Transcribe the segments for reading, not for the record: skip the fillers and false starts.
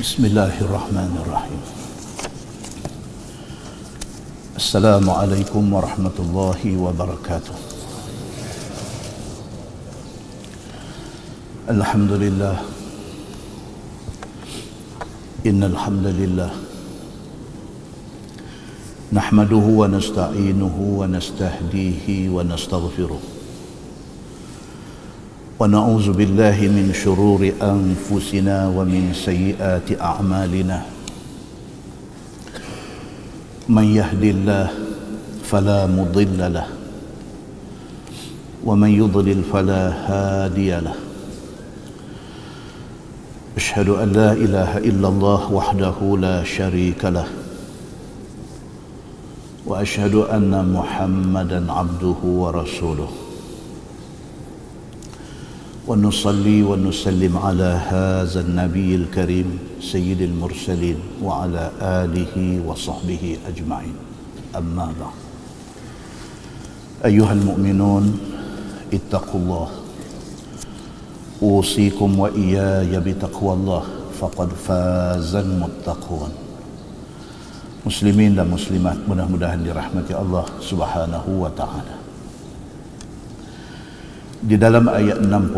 Bismillahirrahmanirrahim. Assalamualaikum warahmatullahi wabarakatuh. Alhamdulillah. Innal hamdalillah nahmaduhu wa nasta'inuhu wa nastahdihi wa nastaghfiruh. ونعوذ بالله من شرور أنفسنا ومن سيئات أعمالنا من يهد الله فلا مضل له ومن يضلل فلا هادي له أشهد أن لا إله إلا الله وحده لا شريك له وأشهد أن محمدا عبده ورسوله ونصلي ونسلم على هذا النبي الكريم سيد المرسلين وعلى آله وصحبه أجمعين أما بعد أيها المؤمنون اتقوا الله أوصيكم وإياي بتقوى الله فقد فاز المتقون. Muslimin dan muslimat, mudah-mudahan dirahmati Allah Subhanahu wa taala. Di dalam ayat 60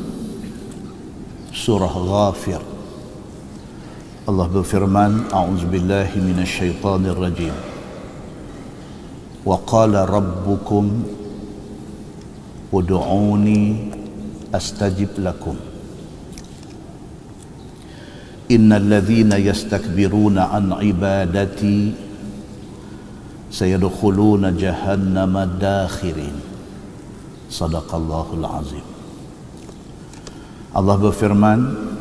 surah Ghafir, Allah berfirman, a'udzubillahi minasyaitonir rajim. Wa qala rabbukum ud'uni astajib lakum. Innal ladzina yastakbiruna an ibadati sayadkhuluna jahannama dakhirin. Sadaqallahul azim. Allah berfirman,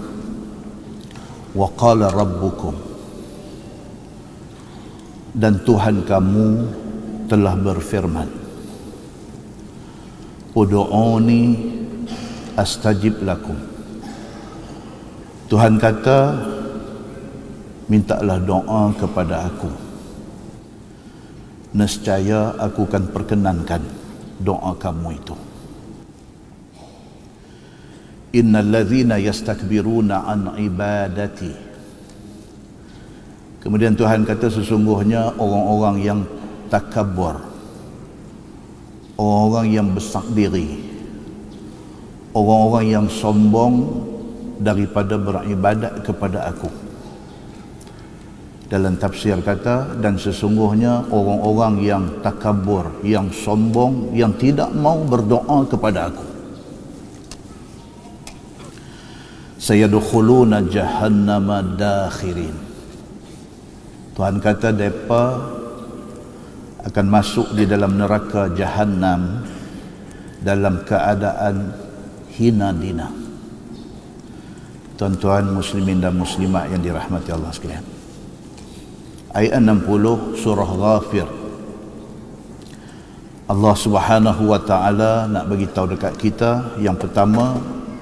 wa qala rabbukum, dan Tuhan kamu telah berfirman, ud'uni astajib lakum. Tuhan kata, mintalah doa kepada aku, nescaya aku akan perkenankan doa kamu itu. Innal ladzina yastakbiruna an ibadati. Kemudian Tuhan kata, sesungguhnya orang-orang yang takabur, orang-orang yang besar diri, orang-orang yang sombong daripada beribadat kepada aku. Dalam tafsir kata, dan sesungguhnya orang-orang yang takabur, yang sombong, yang tidak mau berdoa kepada aku, sayadkhuluna jahannama dakhirin. Tuhan kata mereka akan masuk di dalam neraka Jahannam dalam keadaan hina dina. Tuan-tuan muslimin dan muslimat yang dirahmati Allah sekalian, ayat 60 surah Ghafir, Allah Subhanahu wa taala nak bagi tahu dekat kita, yang pertama,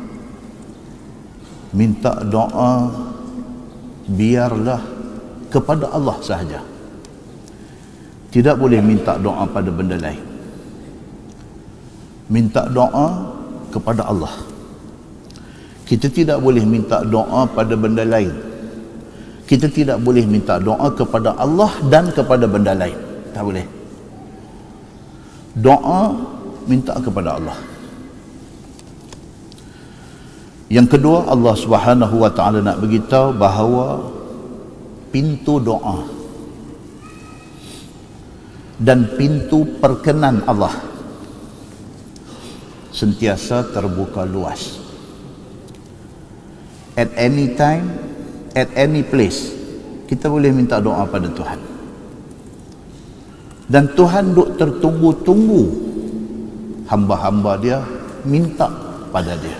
minta doa biarlah kepada Allah sahaja. Tidak boleh minta doa pada benda lain. Minta doa kepada Allah. Kita tidak boleh minta doa pada benda lain. Kita tidak boleh minta doa kepada Allah dan kepada benda lain. Tak boleh. Doa minta kepada Allah. Yang kedua, Allah Subhanahu wa taala nak beritahu bahawa pintu doa dan pintu perkenan Allah sentiasa terbuka luas. At any time, at any place, kita boleh minta doa pada Tuhan. Dan Tuhan duk tertunggu-tunggu hamba-hamba dia minta pada dia.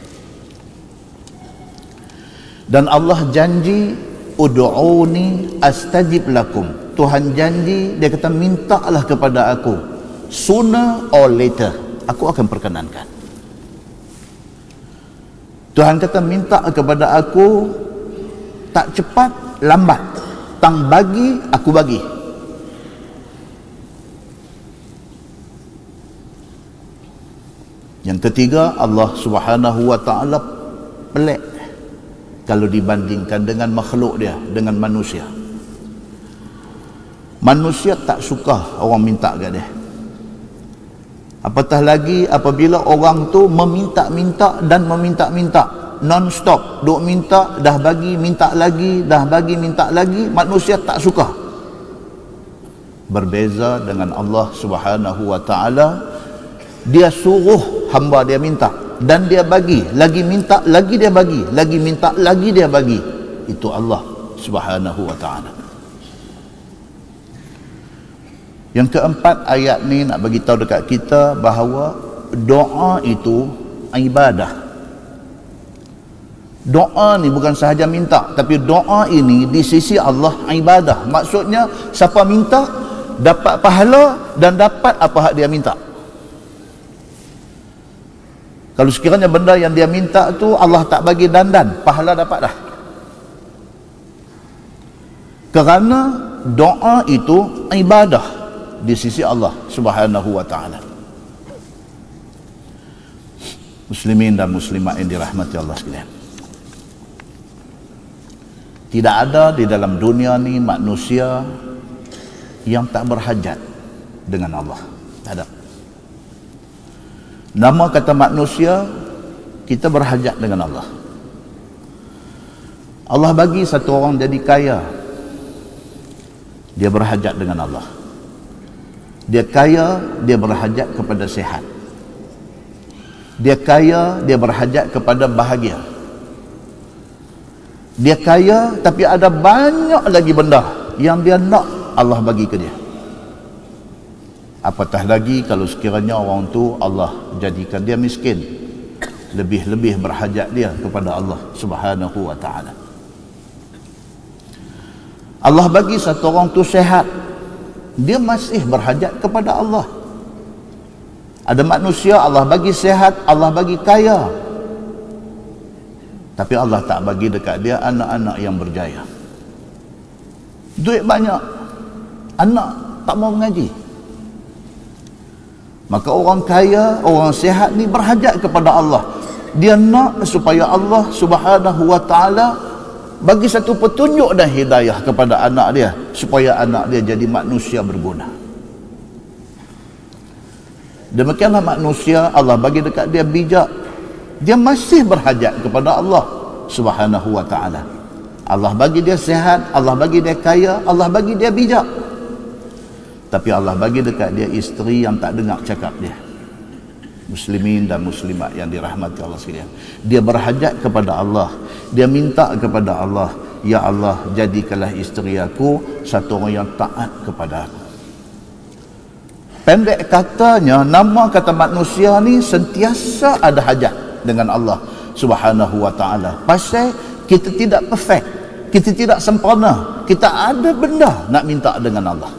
Dan Allah janji, ud'uni astajib lakum. Tuhan janji, dia kata, mintalah kepada aku, sooner or later aku akan perkenankan. Tuhan kata, minta kepada aku, tak cepat lambat, tang bagi aku bagi. Yang ketiga, Allah Subhanahu wa taala pelik kalau dibandingkan dengan makhluk dia, dengan manusia. Manusia tak suka orang minta kat dia. Apatah lagi apabila orang tu meminta-minta dan meminta-minta non-stop, duk minta, dah bagi, minta lagi, dah bagi, minta lagi, manusia tak suka. Berbeza dengan Allah Subhanahu wa taala, dia suruh hamba dia minta dan dia bagi, lagi minta lagi dia bagi, lagi minta lagi dia bagi. Itu Allah Subhanahu wa taala. Yang keempat, ayat ni nak bagi tahu dekat kita bahawa doa itu ibadah. Doa ni bukan sahaja minta, tapi doa ini di sisi Allah ibadah. Maksudnya siapa minta dapat pahala dan dapat apa hak dia minta. Kalau sekiranya benda yang dia minta tu Allah tak bagi dandan, pahala dapat dah. Kerana doa itu ibadah di sisi Allah Subhanahu wa taala. Muslimin dan muslimat yang dirahmati Allah sekalian, tidak ada di dalam dunia ni manusia yang tak berhajat dengan Allah. Tak ada. Nama kata manusia, kita berhajat dengan Allah. Allah bagi satu orang jadi kaya, dia berhajat dengan Allah. Dia kaya, dia berhajat kepada sihat. Dia kaya, dia berhajat kepada bahagia. Dia kaya, tapi ada banyak lagi benda yang dia nak Allah bagi ke dia. Apatah lagi kalau sekiranya orang tu Allah jadikan dia miskin, lebih-lebih berhajat dia kepada Allah Subhanahu wa taala. Allah bagi satu orang tu sihat, dia masih berhajat kepada Allah. Ada manusia Allah bagi sihat, Allah bagi kaya, tapi Allah tak bagi dekat dia anak-anak yang berjaya. Duit banyak, anak tak mau mengaji. Maka orang kaya, orang sihat ni berhajat kepada Allah. Dia nak supaya Allah Subhanahu wa taala bagi satu petunjuk dan hidayah kepada anak dia, supaya anak dia jadi manusia berguna. Demikianlah manusia, Allah bagi dekat dia bijak, dia masih berhajat kepada Allah Subhanahu wa taala. Allah bagi dia sihat, Allah bagi dia kaya, Allah bagi dia bijak, tapi Allah bagi dekat dia isteri yang tak dengar cakap dia. Muslimin dan muslimat yang dirahmati Allah sekalian, dia berhajat kepada Allah, dia minta kepada Allah, ya Allah, jadikanlah isteri aku satu orang yang taat kepada aku. Pendek katanya, nama kata manusia ni sentiasa ada hajat dengan Allah Subhanahu wa taala. Pasal kita tidak perfect, kita tidak sempurna, kita ada benda nak minta dengan Allah.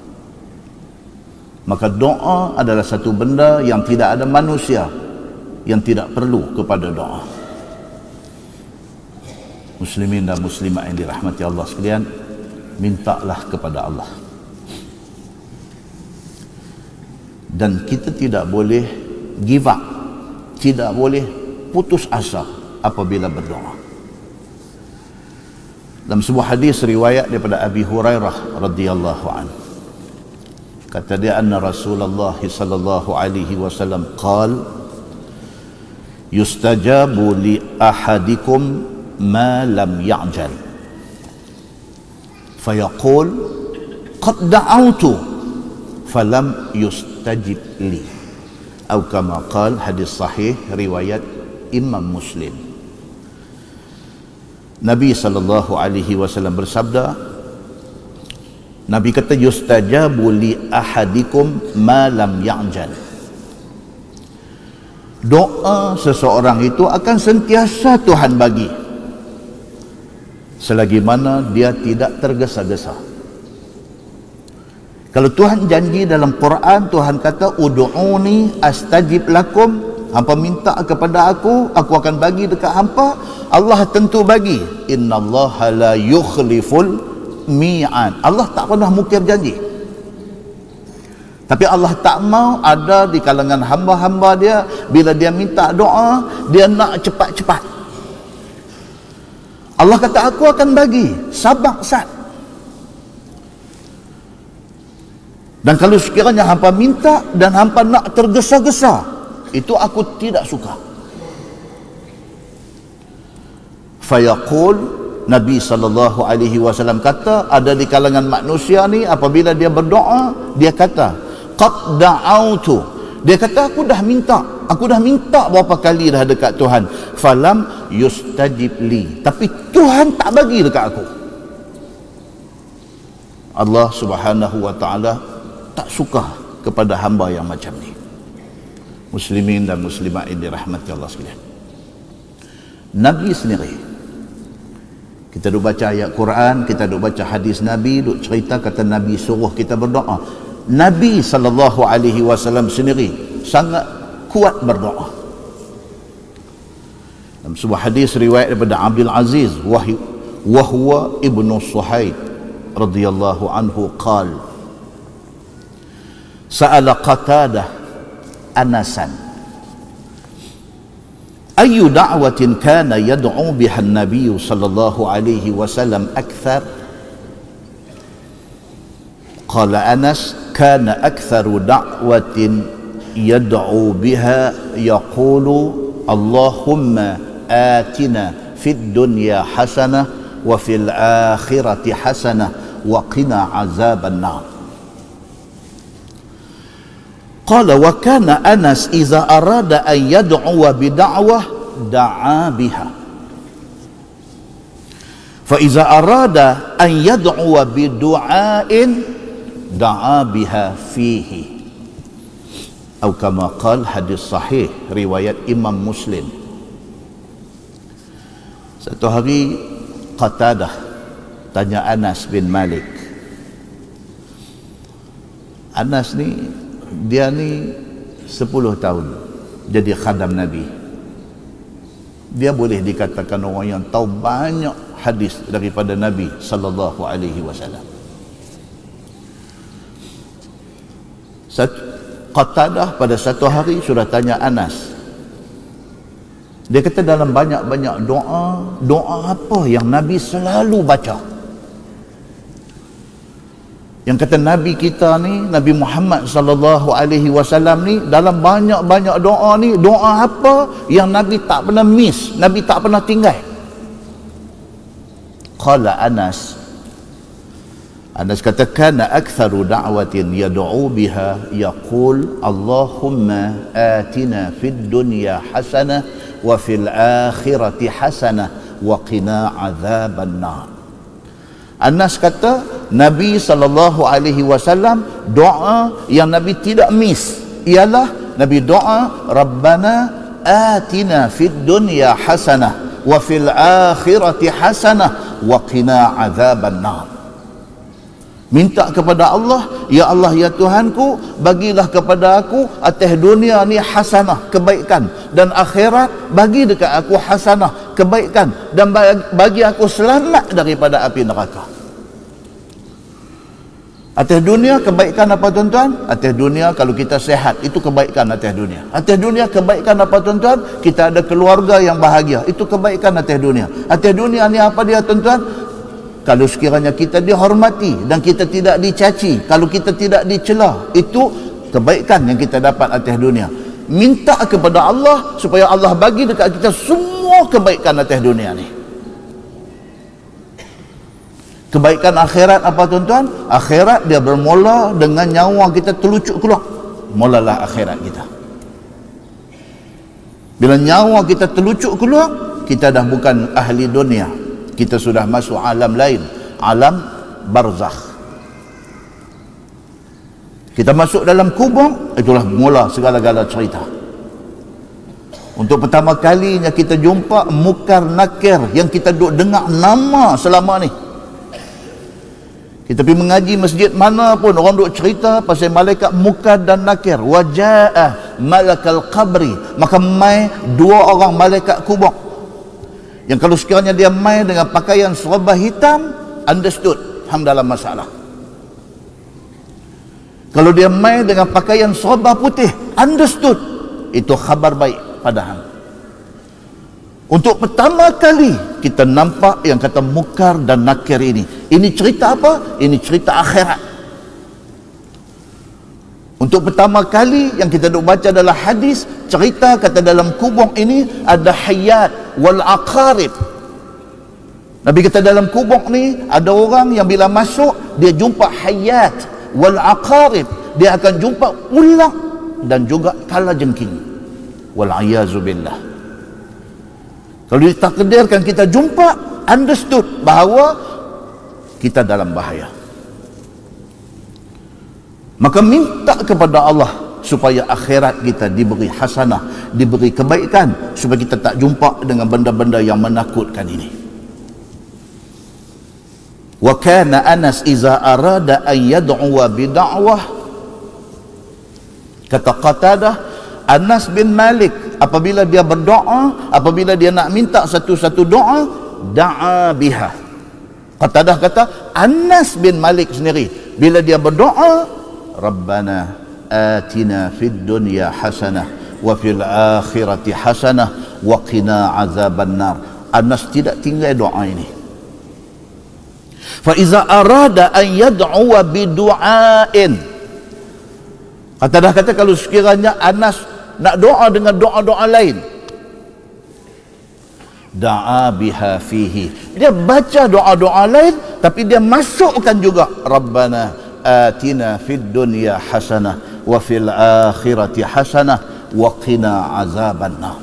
Maka doa adalah satu benda yang tidak ada manusia yang tidak perlu kepada doa. Muslimin dan muslimat yang dirahmati Allah sekalian, mintalah kepada Allah. Dan kita tidak boleh give up, tidak boleh putus asa apabila berdoa. Dalam sebuah hadis riwayat daripada Abi Hurairah radhiyallahu anhu, kata dia, anna Rasulullah sallallahu alaihi wasallam qala, yustajabu li ahadikum ma lam ya'jal, fayaqul qad da'awtu falam yustajib li, atau kama qala, hadis sahih riwayat Imam Muslim. Nabi sallallahu alaihi wasallam bersabda, Nabi kata, yustajabu li ahadikum ma lam ya'jal. Doa seseorang itu akan sentiasa Tuhan bagi selagi mana dia tidak tergesa-gesa. Kalau Tuhan janji dalam Quran, Tuhan kata, ud'uni astajib lakum, hampa minta kepada aku akan bagi dekat hampa. Allah tentu bagi. Innallaha la yukhliful mi'ad. Allah tak pernah mungkir janji. Tapi Allah tak mau ada di kalangan hamba-hamba dia, bila dia minta doa, dia nak cepat-cepat. Allah kata aku akan bagi sabak Sa'd. Dan kalau sekiranya hampa minta dan hampa nak tergesa-gesa, itu aku tidak suka. Fayaqul, Nabi SAW kata, ada di kalangan manusia ni apabila dia berdoa, dia kata qad da'autu, dia kata aku dah minta berapa kali dah dekat Tuhan, falam yustajib li, tapi Tuhan tak bagi dekat aku. Allah Subhanahu wa taala tak suka kepada hamba yang macam ni. Muslimin dan muslimat yang dirahmati Allah sekalian, Nabi sendiri, kita duk baca ayat Quran, kita duk baca hadis Nabi, duk cerita kata Nabi suruh kita berdoa. Nabi SAW sendiri sangat kuat berdoa. Dalam sebuah hadis riwayat daripada Abdul Aziz wahwa ibnu Suhaid radhiyallahu anhu qala sa'ala Qatadah Anasan ayu da'watin kana yad'u biha an-nabiy sallallahu alaihi wasallam akthar, qala Anas kana aktharu da'watin yad'u biha yaqulu Allahumma atina fid dunya hasanah wa fil akhirati hasanah wa qina azaban nar. Qala wa kana Anas iza arada an yad'uwa bida'wah da'a biha, fa iza arada an yad'uwa bidu'ain da'a biha fihi, atau kama qala, hadis sahih riwayat Imam Muslim. Satu hari Qatadah tanya Anas bin Malik. Anas ni, dia ni 10 tahun jadi khadam Nabi. Dia boleh dikatakan orang yang tahu banyak hadis daripada Nabi sallallahu alaihi wasallam. Qatadah pada satu hari sudah tanya Anas. Dia kata dalam banyak-banyak doa apa yang Nabi selalu baca? Yang kata Nabi kita ni, Nabi Muhammad sallallahu alaihi wasallam ni, dalam banyak-banyak doa ni, doa apa yang Nabi tak pernah miss, Nabi tak pernah tinggal? Qala Anas kata kana aktharu da'watin yad'u biha yaqul Allahumma atina fid dunya hasanah wa fil akhirati hasanah wa qina azaban nar. Anas kata Nabi sallallahu alaihi wasallam doa yang Nabi tidak miss ialah Nabi doa Rabbana atina fid dunya hasanah wa fil akhirati hasanah wa qina azaban nar. Minta kepada Allah, ya Allah ya Tuhanku, bagilah kepada aku atas dunia ni hasanah, kebaikan, dan akhirat bagi dekat aku hasanah, kebaikan, dan bagi aku selamat daripada api neraka. Atas dunia kebaikan apa tuan-tuan? Atas dunia kalau kita sehat, itu kebaikan atas dunia. Atas dunia kebaikan apa tuan-tuan? Kita ada keluarga yang bahagia, itu kebaikan atas dunia. Atas dunia ni apa dia tuan-tuan? Kalau sekiranya kita dihormati dan kita tidak dicaci, kalau kita tidak dicela, itu kebaikan yang kita dapat atas dunia. Minta kepada Allah supaya Allah bagi dekat kita semua kebaikan atas dunia ni. Kebaikan akhirat apa tuan-tuan? Akhirat dia bermula dengan nyawa kita terlucuk keluar. Mulalah akhirat kita. Bila nyawa kita terlucuk keluar, kita dah bukan ahli dunia. Kita sudah masuk alam lain, alam barzakh. Kita masuk dalam kubur, itulah mula segala-gala cerita. Untuk pertama kalinya kita jumpa Munkar Nakir yang kita duk dengar nama selama ni. Kita pergi mengaji masjid mana pun orang duk cerita pasal malaikat Munkar dan Nakir. Waja'ah malakal qabri, maka mai dua orang malaikat kubur. Yang kalau sekiranya dia mai dengan pakaian serba hitam, understood, hang dalam masalah. Kalau dia mai dengan pakaian serba putih, understood, itu khabar baik pada hang. Untuk pertama kali kita nampak yang kata mukar dan nakir ini. Ini cerita apa? Ini cerita akhirat. Untuk pertama kali yang kita duk baca dalam hadis, cerita kata dalam kubur ini ada hayat wal aqarib. Nabi kata dalam kubur ni ada orang yang bila masuk dia jumpa hayat wal aqarib, dia akan jumpa ular dan juga kalajengking. Wal ayazu billah. Kalau ditakdirkan kita jumpa, understood bahawa kita dalam bahaya. Maka minta kepada Allah supaya akhirat kita diberi hasanah, diberi kebaikan, supaya kita tak jumpa dengan benda-benda yang menakutkan ini. Wa kana Anas iza arada an yad'uwa bid'awah, kata Qatadah, Anas bin Malik apabila dia berdoa, apabila dia nak minta satu-satu doa, da'a biha. Qatadah kata Anas bin Malik sendiri bila dia berdoa, Rabbana atina fid dunya hasanah wa fil akhirati hasanah wa qina azaban nar. Anas tidak tinggal doa ini. Fa iza arada an yad'uwa bidu'ain, Qatadah kata kalau sekiranya Anas nak doa dengan doa-doa lain, da'a biha fihi, dia baca doa-doa lain tapi dia masukkan juga Rabbana atina fid dunya hasanah wa fil akhirati hasanah wa qina azabannar.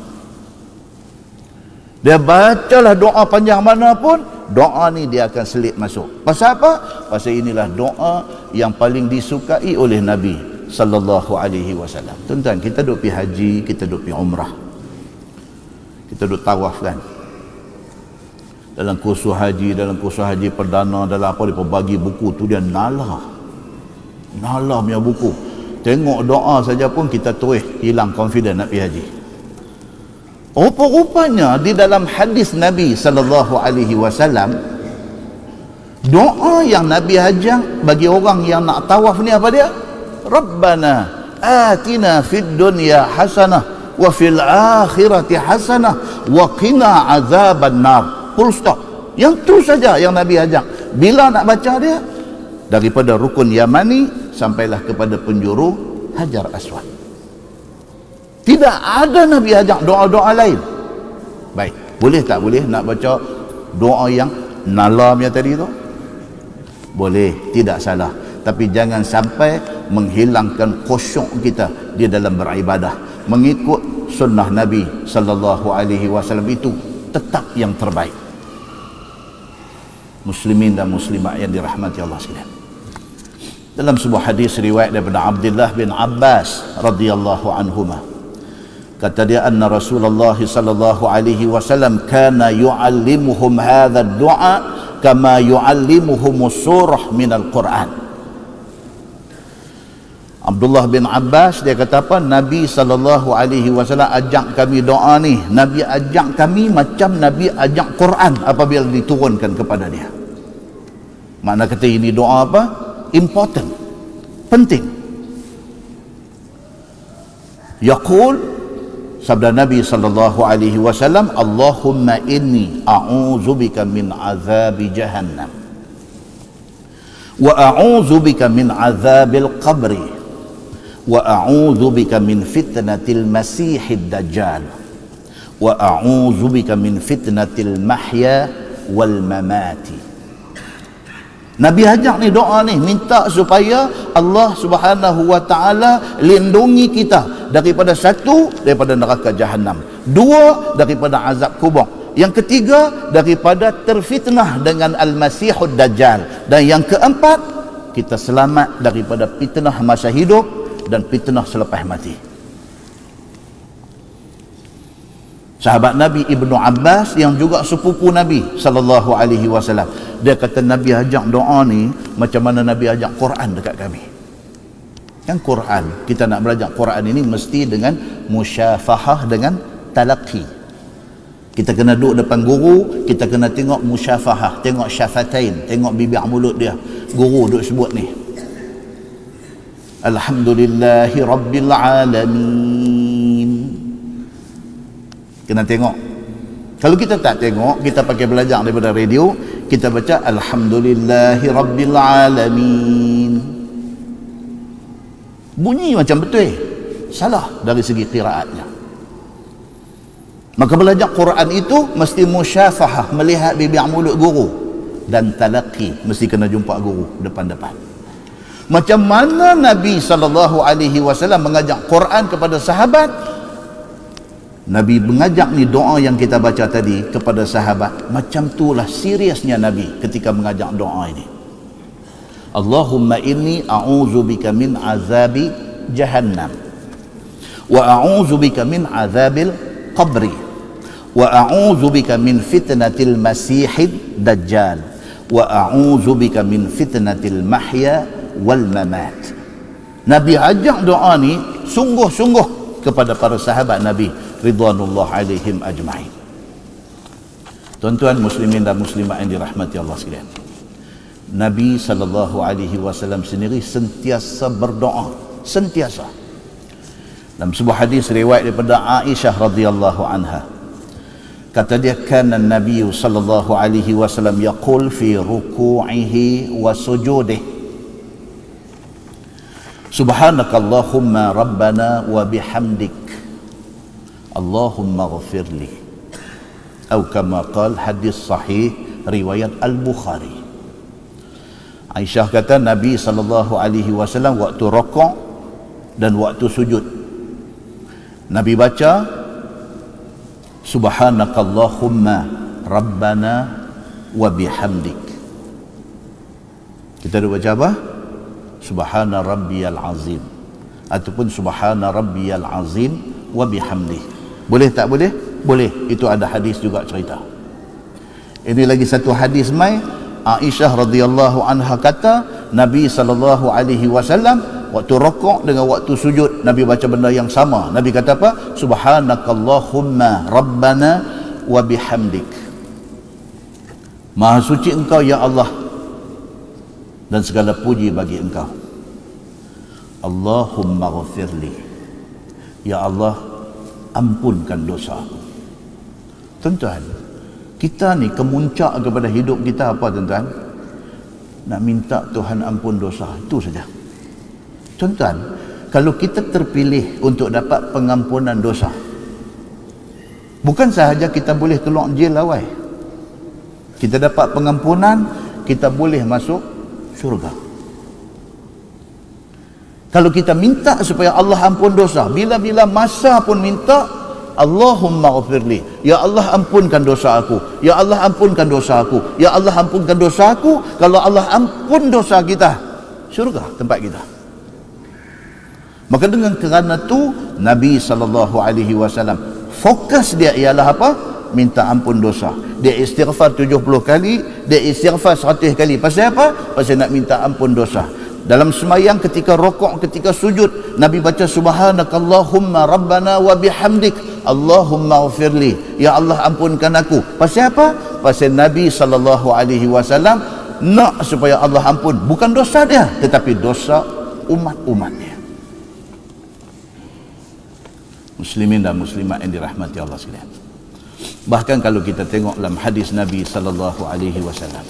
Dia bacalah doa panjang mana pun, doa ni dia akan selit masuk. Pasal apa? Pasal inilah doa yang paling disukai oleh Nabi sallallahu alaihi wasallam. Tuan-tuan, kita duk pergi haji, kita duk pergi umrah, kita duk tawaf kan, dalam kursus haji perdana, dalam apa dia bagi buku tu, dia nala punya buku. Tengok doa saja pun kita terus hilang confident nak pergi haji. Rupa-rupanya di dalam hadis Nabi sallallahu alaihi wasallam, doa yang Nabi ajar bagi orang yang nak tawaf ni apa dia? Rabbana atina fid dunya hasanah wa fil akhirati hasanah wa qina azaban nar. Full stop. Yang tu saja yang Nabi ajak. Bila nak baca dia, daripada rukun Yamani sampailah kepada penjuru Hajar Aswad. Tidak ada Nabi ajak doa-doa lain. Baik, boleh tak boleh nak baca doa yang nalamnya tadi tu? Boleh, tidak salah. Tapi jangan sampai menghilangkan khusyuk kita di dalam beribadah. Mengikut sunnah Nabi sallallahu alaihi wasallam itu tetap yang terbaik. Muslimin dan muslimat yang dirahmati Allah sekalian. Dalam sebuah hadis riwayat daripada Abdullah bin Abbas radhiyallahu anhuma, kata dia anna Rasulullah sallallahu alaihi wasallam kana yuallimuhum hadha ad-du'a kama yuallimuhum surah min al-Quran. Abdullah bin Abbas dia kata apa? Nabi sallallahu alaihi wasallam ajak kami doa ni, Nabi ajak kami macam Nabi ajak Quran apabila diturunkan kepada dia. Makna kata ini doa apa? Important, penting. Yaqul, sabda Nabi sallallahu alaihi wasallam, Allahumma inni a'udzubika min azabi jahannam wa a'udzubika min azabil qabri wa a'udzu bika min fitnatil masiihid dajjal wa a'udzu bika min fitnatil mahya wal mamati. Nabi ajak ni doa ni minta supaya Allah Subhanahu wa taala lindungi kita daripada satu, daripada neraka jahanam, dua, daripada azab kubur, yang ketiga daripada terfitnah dengan al-masihud dajjal, dan yang keempat kita selamat daripada fitnah masa hidup dan fitnah selepas mati. Sahabat Nabi Ibnu Abbas yang juga sepupu Nabi sallallahu alaihi wasallam, dia kata Nabi ajak doa ni macam mana Nabi ajak Quran dekat kami. Yang Quran, kita nak belajar Quran ini mesti dengan musyafahah, dengan talaqi. Kita kena duduk depan guru, kita kena tengok musyafahah, tengok syafatain, tengok bibir mulut dia. Guru duduk sebut ni, Alhamdulillahi Rabbil Alamin. Kena tengok. Kalau kita tak tengok, kita pakai belajar daripada radio, kita baca Alhamdulillahi Rabbil Alamin. Bunyi macam betul, salah dari segi qiraatnya. Maka belajar Quran itu mesti musyafahah, melihat bibir mulut guru, dan talaqi, mesti kena jumpa guru depan-depan. Macam mana Nabi SAW mengajak Quran kepada sahabat, Nabi mengajak ni doa yang kita baca tadi kepada sahabat, macam itulah seriusnya Nabi ketika mengajak doa ini. Allahumma inni a'udzubika min azabi jahannam, wa a'udzubika min azabil qabri, wa a'udzubika min fitnatil masihid dajjal, wa a'udzubika min fitnatil mahya wal mamat. Nabi ajak doa ni sungguh-sungguh kepada para sahabat Nabi ridwanullah alaihim ajma'in. Tuan-tuan muslimin dan muslimat yang dirahmati Allah sekalian, Nabi SAW sendiri sentiasa berdoa, sentiasa. Dalam sebuah hadis riwayat daripada Aisyah radhiyallahu anha, kata dia, kana Nabi SAW yaqul fi ruku'ihi wa sujudihi, subhanakallahumma rabbana wa bihamdik, Allahumma ghafirli, atau kama qal, hadis sahih riwayat Al-Bukhari. Aisyah kata Nabi SAW waktu rukuk dan waktu sujud, Nabi baca subhanakallahumma rabbana wa bihamdik. Kita ada baca apa? Subhana rabbiyal azim, ataupun subhana rabbiyal azim wa bihamdih. Boleh tak boleh? Boleh. Itu ada hadis juga cerita. Ini lagi satu hadis mai, Aisyah radhiyallahu anha kata Nabi SAW waktu rukuk dengan waktu sujud Nabi baca benda yang sama. Nabi kata apa? Subhanakallahumma rabbana wa bihamdik. Maha suci engkau ya Allah, dan segala puji bagi engkau. Allahumma ghafirli, ya Allah ampunkan dosa. Tuan-tuan, kita ni kemuncak kepada hidup kita apa tuan-tuan? Nak minta Tuhan ampun dosa, itu saja. Tuan-tuan, kalau kita terpilih untuk dapat pengampunan dosa, bukan sahaja kita boleh keluar jail awal, kita dapat pengampunan, kita boleh masuk syurga. Kalau kita minta supaya Allah ampun dosa, bila-bila masa pun minta, Allahumma ghafirli, ya Allah ampunkan dosa aku, ya Allah ampunkan dosa aku, ya Allah ampunkan dosa aku. Kalau Allah ampun dosa kita, syurga tempat kita. Maka dengan kerana tu Nabi SAW fokus dia ialah apa? Minta ampun dosa. Dia istighfar 70 kali, dia istighfar 100 kali. Pasal apa? Pasal nak minta ampun dosa. Dalam semayang, ketika rukuk, ketika sujud, Nabi baca subhanakallahumma rabbana wa bihamdik, Allahumma ghafirli, ya Allah ampunkan aku. Pasal apa? Pasal Nabi SAW nak supaya Allah ampun, bukan dosa dia, tetapi dosa umat-umatnya. Muslimin dan muslimat yang dirahmati Allah sekalian, bahkan kalau kita tengok dalam hadis Nabi SAW,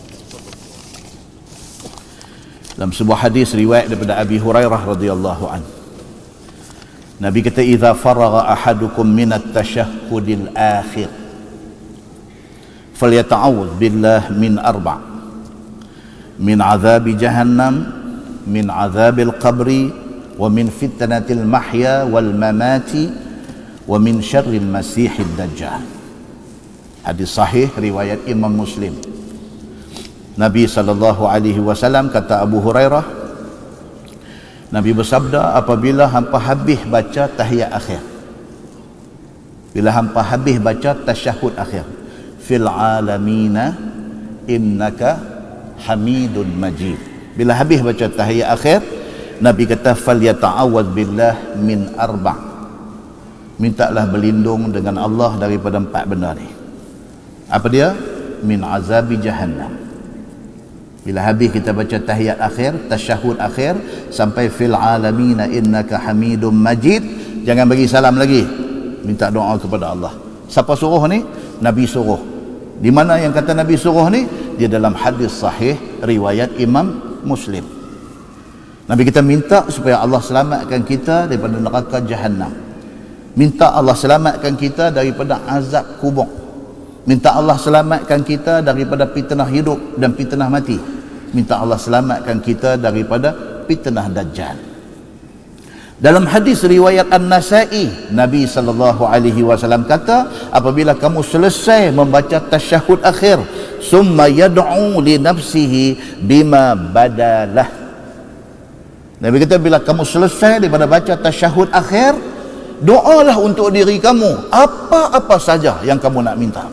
dalam sebuah hadis riwayat daripada Abi Hurairah radhiyallahu anhu, Nabi kata, idza faragha ahadukum min at-tashahhudil akhir falyata'awwadh billah min arba', min azabi jahannam, min azabil qabri, wa min fitnatil mahya wal mamati, wa min syarril masihid dajjal. Hadis sahih riwayat Imam Muslim. Nabi SAW kata Abu Hurairah, Nabi bersabda, apabila hampa habis baca tahiyat akhir, bila hampa habis baca tasyahud akhir, fil alamina innaka hamidun majid, bila habis baca tahiyat akhir, Nabi kata falyata'awwadz billah min arba', mintalah berlindung dengan Allah daripada 4 benda ni. Apa dia? Min azabi jahannam. Bila habis kita baca tahiyat akhir, tasyahud akhir, sampai fil alamina innaka hamidum majid, jangan bagi salam lagi, minta doa kepada Allah. Siapa suruh ni? Nabi suruh. Di mana yang kata Nabi suruh ni? Dia dalam hadis sahih riwayat Imam Muslim. Nabi kita minta supaya Allah selamatkan kita daripada neraka Jahannam. Minta Allah selamatkan kita daripada azab kubur. Minta Allah selamatkan kita daripada fitnah hidup dan fitnah mati. Minta Allah selamatkan kita daripada fitnah Dajjal. Dalam hadis riwayat An-Nasa'i, Nabi SAW kata, apabila kamu selesai membaca tasyahud akhir, summa yad'u li nafsihi bima badalah. Nabi kata, bila kamu selesai daripada baca tasyahud akhir, doalah untuk diri kamu apa-apa saja yang kamu nak minta.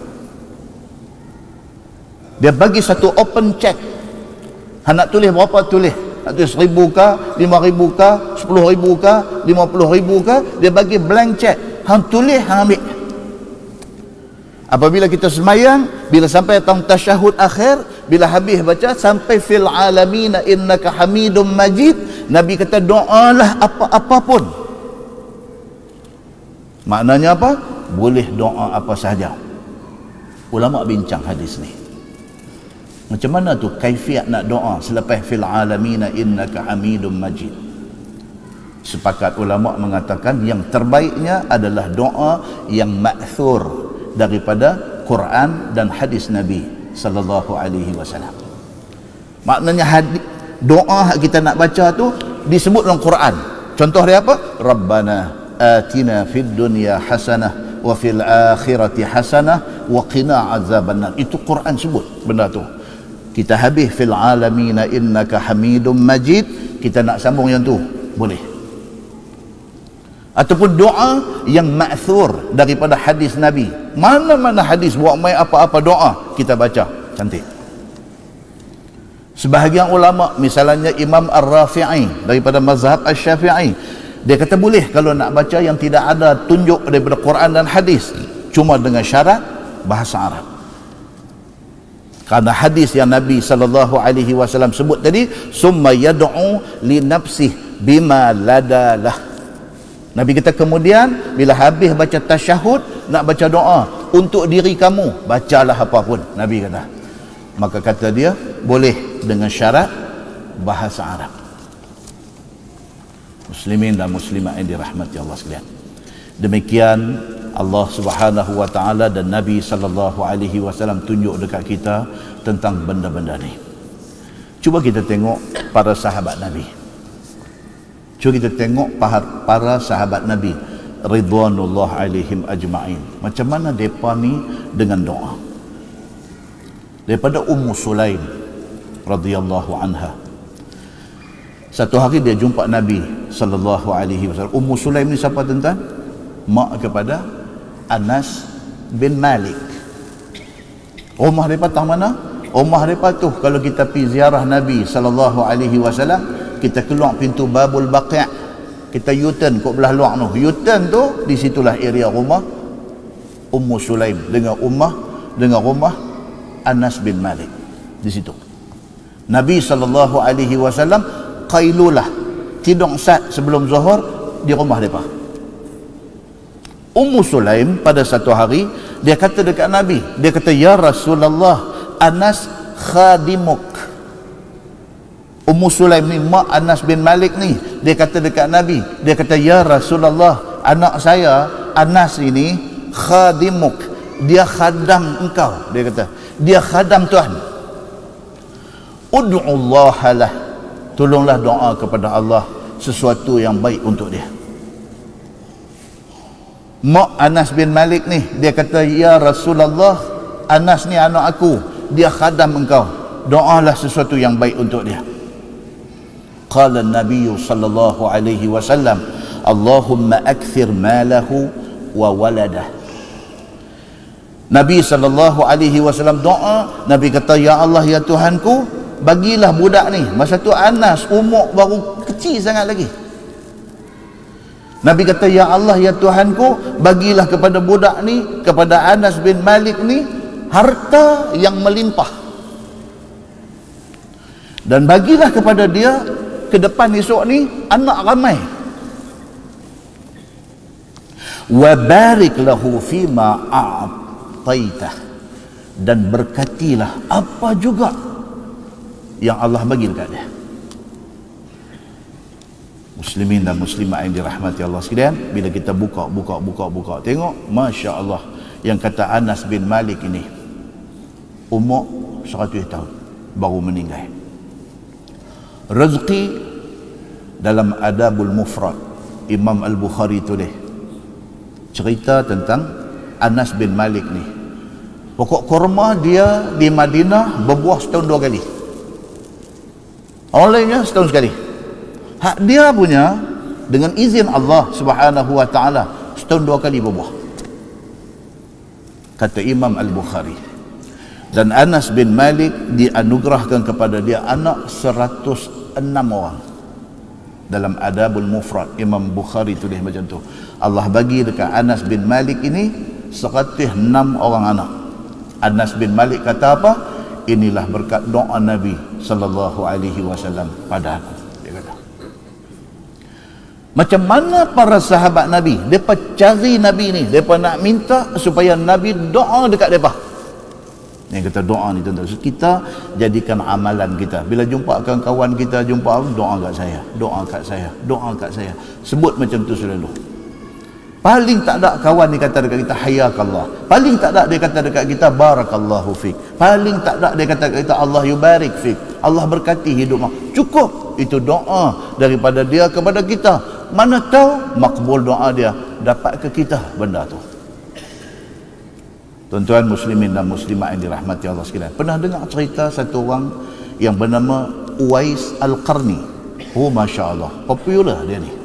Dia bagi satu open check. Nak tulis berapa, tulis. Nak tulis 1,000 ke, 5,000 ke, 10,000 ke, 50,000 ke, dia bagi blank check. Hang tulis, hang ambil. Apabila kita semayang, bila sampai tahun tasyahud akhir, bila habis baca sampai fil alamin innaka hamidum majid, Nabi kata doalah apa-apa pun. Maknanya apa? Boleh doa apa sahaja. Ulama bincang hadis ni. Macam mana tu kaifiat nak doa selepas fil alamin innaka hamidum majid? Sepakat ulama mengatakan yang terbaiknya adalah doa yang ma'thur daripada Quran dan hadis Nabi sallallahu alaihi wasallam. Maknanya doa kita nak baca tu disebut dalam Quran. Contoh dia apa? Rabbana atina fid dunya hasanah wa fil akhirati hasanah wa qina azabannar. Itu Quran sebut benda tu. Kita habis fil alamin innaka hamidum majid, kita nak sambung yang tu boleh. Ataupun doa yang ma'thur daripada hadis Nabi. Mana-mana hadis buat mai apa-apa doa kita baca, cantik. Sebahagian ulama, misalnya Imam Ar-Rafi'i daripada mazhab Asy-Syafi'i, dia kata boleh kalau nak baca yang tidak ada tunjuk daripada Quran dan hadis, cuma dengan syarat bahasa Arab. Karena hadis yang Nabi SAW sebut tadi, summa yad'u li nafsihi bima ladalah. Nabi kita kemudian bila habis baca tasyahud, nak baca doa untuk diri kamu, bacalah apa pun, Nabi kata. Maka kata dia boleh dengan syarat bahasa Arab. Muslimin dan muslimat yang dirahmati Allah sekalian, demikian Allah Subhanahu wa taala dan Nabi sallallahu alaihi wasallam tunjuk dekat kita tentang benda-benda ni. Cuba kita tengok para sahabat Nabi. Cuba kita tengok para sahabat Nabi ridwanullah alaihim ajma'in, macam mana mereka ni dengan doa. Daripada Ummu Sulaim radhiyallahu anha, satu hari dia jumpa Nabi sallallahu alaihi wasallam. Ummu Sulaim ni siapa tuan-tuan? Mak kepada Anas bin Malik. Rumah mereka tahu mana? Rumah mereka tu kalau kita pergi ziarah Nabi sallallahu alaihi wasallam, kita keluar pintu Babul Baqi', kita U-turn kat belah luar tu. U-turn tu di situlah area rumah Ummu Sulaim dengan rumah Anas bin Malik di situ. Nabi sallallahu alaihi wasallam qailulah, tidur sat sebelum zuhur di rumah depa. Ummu Sulaim pada satu hari dia kata dekat Nabi, dia kata, ya Rasulullah, Anas khadimuk. Ummu Sulaim ni mak Anas bin Malik ni, dia kata dekat Nabi, dia kata, ya Rasulullah, anak saya Anas ini khadimuk, dia khadam engkau. Dia kata dia khadam Tuhan. Ud'ullah lah, tolonglah doa kepada Allah sesuatu yang baik untuk dia. Mak Anas bin Malik ni dia kata, ya Rasulullah, Anas ni anak aku, dia khadam engkau, doalah sesuatu yang baik untuk dia. Qala Nabi sallallahu alaihi wasallam, Allahumma akthir malahu wa waladah. Nabi sallallahu alaihi wasallam doa, Nabi kata, ya Allah, ya Tuhanku, bagilah budak ni, masa tu Anas umur baru kecil sangat lagi. Nabi kata, ya Allah, ya Tuhanku, bagilah kepada budak ni, kepada Anas bin Malik ni, harta yang melimpah, dan bagilah kepada dia ke depan esok ni anak ramai. Wa barik lahu fima a'taitah, dan berkatilah apa juga yang Allah bagi dekat dia. Muslimin dan muslimat yang dirahmati Allah sekalian, bila kita buka tengok, Masya Allah, yang kata Anas bin Malik ini umur 100 tahun baru meninggal. Rezeki dalam Adabul Mufrad, Imam Al-Bukhari tulis cerita tentang Anas bin Malik ni. Pokok kurma dia di Madinah berbuah setahun 2 kali, orang lainnya setahun sekali. Hak dia punya dengan izin Allah Subhanahu wa ta'ala setahun 2 kali berbuah, kata Imam Al-Bukhari. Dan Anas bin Malik dianugerahkan kepada dia anak 106 orang. Dalam Adabul Mufrad, Imam Bukhari tulis macam tu. Allah bagi dekat Anas bin Malik ini 106 orang anak. Anas bin Malik kata apa? Inilah berkat doa Nabi sallallahu alaihi wasallam pada aku, dia kata. Macam mana para sahabat Nabi, mereka cari Nabi ni, mereka nak minta supaya Nabi doa dekat mereka. Yang kata doa ni tuan-tuan, kita jadikan amalan kita. Bila jumpa kawan kita, jumpa doa kat saya, doa kat saya, doa kat saya. Sebut macam tu selalu. Paling tak ada kawan ni kata dekat kita hayakallah. Paling tak ada dia kata dekat kita barakallahu fik. Paling tak ada dia kata dekat kita Allah yubarik fik. Allah berkati hidupmu. Cukup itu doa daripada dia kepada kita. Mana tahu makbul doa dia dapat ke kita benda tu. Tuan-tuan muslimin dan muslimat yang dirahmati Allah sekalian, pernah dengar cerita satu orang yang bernama Uwais Al-Qarni? Oh, Masya Allah, popular dia ni.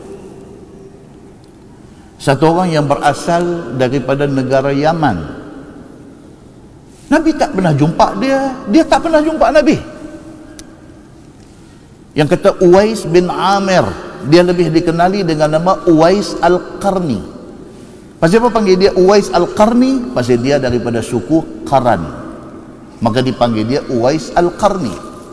Satu orang yang berasal daripada negara Yaman. Nabi tak pernah jumpa dia, dia tak pernah jumpa Nabi. Yang kata Uwais bin Amir, dia lebih dikenali dengan nama Uwais Al-Qarni. Pasal apa panggil dia Uwais Al-Qarni? Pasal dia daripada suku Qaran, maka dipanggil dia Uwais Al-Qarni.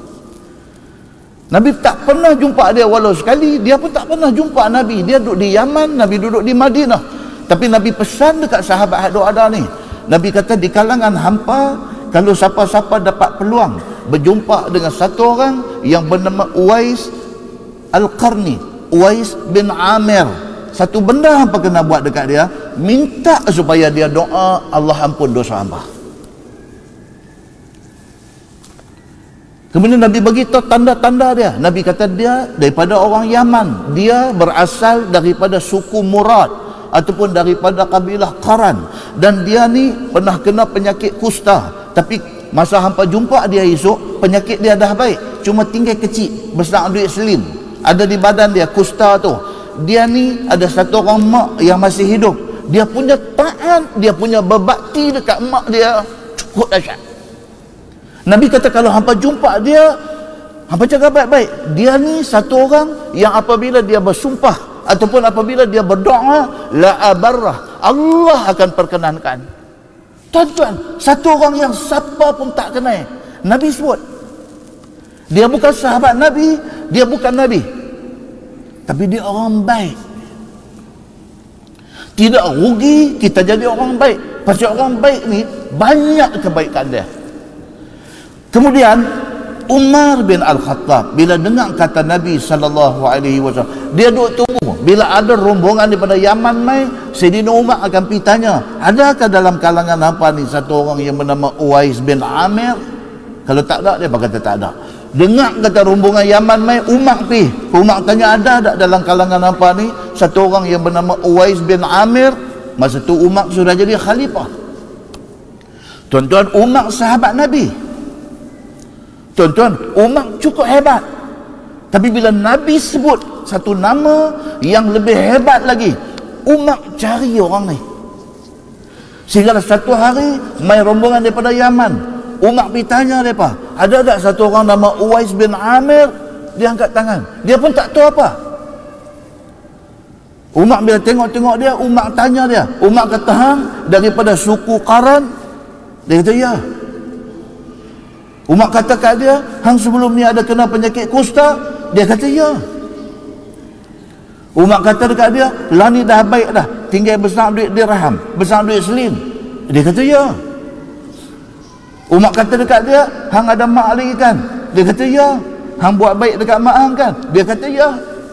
Nabi tak pernah jumpa dia walau sekali. Dia pun tak pernah jumpa Nabi. Dia duduk di Yaman, Nabi duduk di Madinah. Tapi Nabi pesan dekat sahabat yang ada ni, Nabi kata di kalangan hampa, kalau siapa-siapa dapat peluang berjumpa dengan satu orang yang bernama Uwais Al-Qarni, Uwais bin Amir, satu benda hampa kena buat dekat dia, minta supaya dia doa Allah ampun dosa hamba. Kemudian Nabi bagi tahu tanda-tanda dia. Nabi kata dia daripada orang Yaman, dia berasal daripada suku Murad ataupun daripada kabilah Qaran, dan dia ni pernah kena penyakit kusta. Tapi masa hampa jumpa dia esok, penyakit dia dah baik, cuma tinggal kecil besar duit selim ada di badan dia, kusta tu. Dia ni ada satu orang mak yang masih hidup, dia punya taat, dia punya berbakti dekat mak dia cukup dahsyat. Nabi kata kalau hampa jumpa dia, hampa jaga baik-baik. Dia ni satu orang yang apabila dia bersumpah ataupun apabila dia berdoa, la abarrah, Allah akan perkenankan. Tuan-tuan, satu orang yang siapa pun tak kenal, Nabi sebut. Dia bukan sahabat Nabi, dia bukan Nabi, tapi dia orang baik. Tidak rugi kita jadi orang baik, pasal orang baik ni banyak kebaikan dia. Kemudian Umar bin Al-Khattab bila dengar kata Nabi SAW, dia duduk tunggu bila ada rombongan daripada Yaman mai, Sayyidina Umar akan pergi tanya, adakah dalam kalangan hampa ni satu orang yang bernama Uwais bin Amir? Kalau tak ada, dia kata tak ada. Dengar kata rombongan Yaman mai, Umar pergi. Umar tanya, ada tak dalam kalangan hampa ni satu orang yang bernama Uwais bin Amir? Masa tu Umar sudah jadi khalifah. Tuan-tuan, Umar sahabat Nabi. Tuan-tuan, Umar cukup hebat. Tapi bila Nabi sebut satu nama yang lebih hebat lagi, Umar cari orang ni. Sehingga satu hari mai rombongan daripada Yaman, Umar pergi tanya mereka, ada tak satu orang nama Uwais bin Amir? Dia angkat tangan, dia pun tak tahu apa. Umar bila tengok-tengok dia, Umar tanya dia. Umar kata, hang daripada suku Qaran? Dia kata, ya. Umar kata kat dia, hang sebelum ni ada kena penyakit kusta? Dia kata, ya. Umar kata dekat dia, lah ni dah baik dah, tinggal besar duit dirham, besar duit selim? Dia kata ya. Umar kata dekat dia, hang ada mak lagi kan? Dia kata ya. Hang buat baik dekat mak hang kan? Dia kata ya.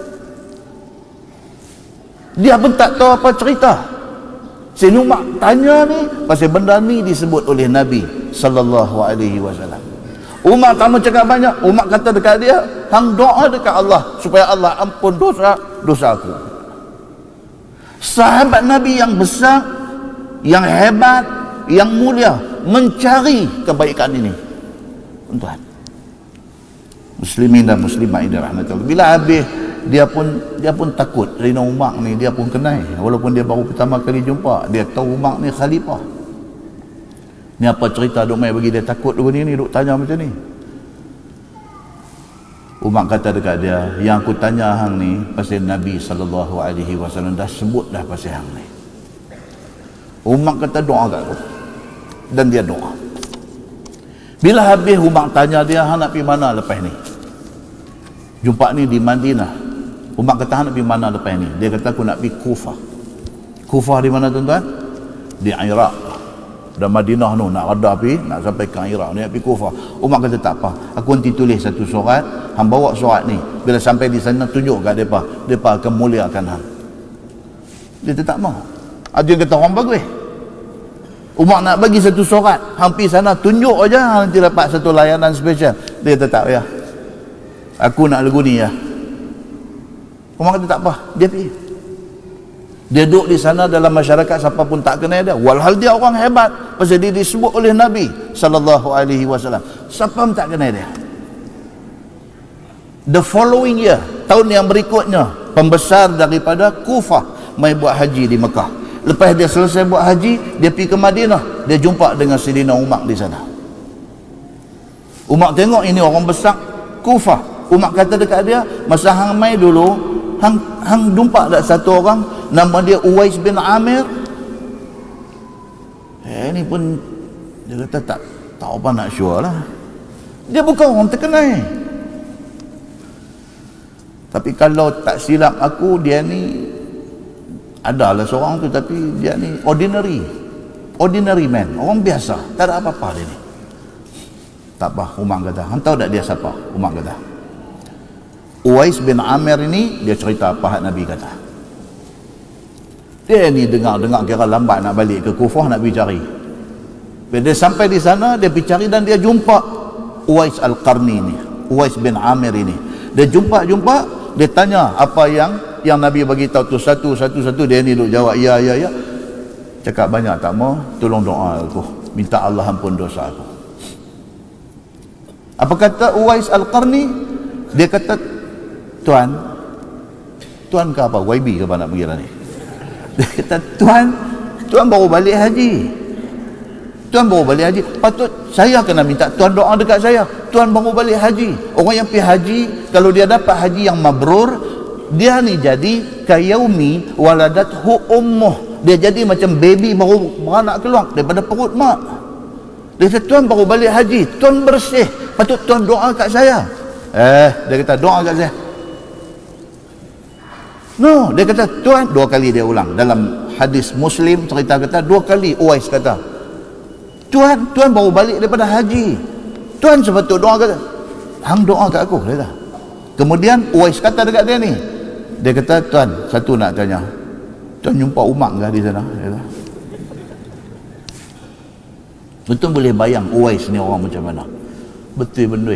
Dia pun tak tahu apa cerita. Sayyidina Umar tanya ni pasal benda ni disebut oleh Nabi sallallahu alaihi wasallam. Umar tak mau cakap banyak. Umar kata dekat dia, hang doa dekat Allah supaya Allah ampun dosa aku. Sahabat Nabi yang besar, yang hebat, yang mulia mencari kebaikan ini. Tuan, muslimin dan muslimat yang dirahmati Allah. Bila habis dia pun takut. Sayyidina Umar ni dia pun kenal, walaupun dia baru pertama kali jumpa. Dia tahu Umar ni khalifah. Ni apa cerita duk mai bagi dia takut dulu ni duk tanya macam ni. Umar kata dekat dia, yang aku tanya hang ni pasal Nabi sallallahu alaihi wasallam dah sebut dah pasal hang ni. Umar kata doa kat aku. Dan dia doa. Bila habis Umar tanya dia, hang nak pergi mana lepas ni? Jumpa ni di Madinah. Umar kata, hang nak pergi mana lepas ni? Dia kata, aku nak pergi Kufah. Kufah di mana tuan-tuan? Di Iraq. Dan Madinah tu nak rada pergi, nak sampai ke Iraq, nak pergi Kufah. Umar kata tak apa, aku nanti tulis satu surat, hang bawa surat ni, bila sampai di sana tunjuk kat depa akan muliakan hang. Dia tak mau. Ada yang kata orang bagus. Umar nak bagi satu surat, hang pergi sana tunjuk aja, hang nanti dapat satu layanan special. Dia kata tak payah, aku nak lagu ni ya. Umar kata tak apa, dia pergi. Dia duduk di sana dalam masyarakat, siapa pun tak kenal dia. Walhal dia orang hebat, pasal dia disebut oleh Nabi sallallahu alaihi wasallam. Siapa pun tak kenal dia. The following year, tahun yang berikutnya, pembesar daripada Kufah mai buat haji di Mekah. Lepas dia selesai buat haji, dia pergi ke Madinah. Dia jumpa dengan Sayyidina Umar di sana. Umar tengok ini orang besar Kufah. Umar kata dekat dia, masa hang mai dulu, hang jumpa tak satu orang nama dia Uwais bin Amir? Ini pun dia kata tak tahu apa nak sure lah. Dia bukan orang terkenal. Tapi kalau tak silap aku, dia ni adalah seorang tu, tapi dia ni ordinary man, orang biasa, tak ada apa-apa dia ni. Tak apa, Umar kata, hang tahu tak dia siapa? Umar kata, Uwais bin Amir ini, dia cerita apa Nabi kata. Dia ni dengar kira lambat nak balik ke Kufah, nak pergi cari. Bila dia sampai di sana, dia pergi cari dan dia jumpa Uwais Al-Qarni ni, Uwais bin Amir ini. Dia jumpa, dia tanya apa yang Nabi bagi tahu tu satu. Dia ni duk jawab ya. Cakap banyak tak mau, tolong doa aku, minta Allah ampun dosa aku. Apa kata Uwais Al-Qarni? Dia kata, Tuan ke apa? YB ke apa nak pergi ni? Dia kata, Tuan baru balik haji. Patut saya kena minta Tuan doa dekat saya. Tuan baru balik haji. Orang yang pergi haji, kalau dia dapat haji yang mabrur, dia ni jadi kayaumi waladathu ummuh. Dia jadi macam baby baru beranak keluar daripada perut mak. Dia kata, Tuan baru balik haji, Tuan bersih, patut Tuan doa kat saya. Dia kata, doa kat saya. No, dia kata, Tuan, 2 kali dia ulang. Dalam hadis Muslim cerita kata 2 kali Uwais kata, Tuan baru balik daripada haji, Tuan sepatut doa kat saya. Hang doa kat aku, dia kata. Kemudian Uwais kata dekat dia ni, dia kata, Tuan, satu nak tanya, Tuan jumpa Umar ke di sana? Dia kata. Betul boleh bayang Uwais ni orang macam mana? Betul bendui.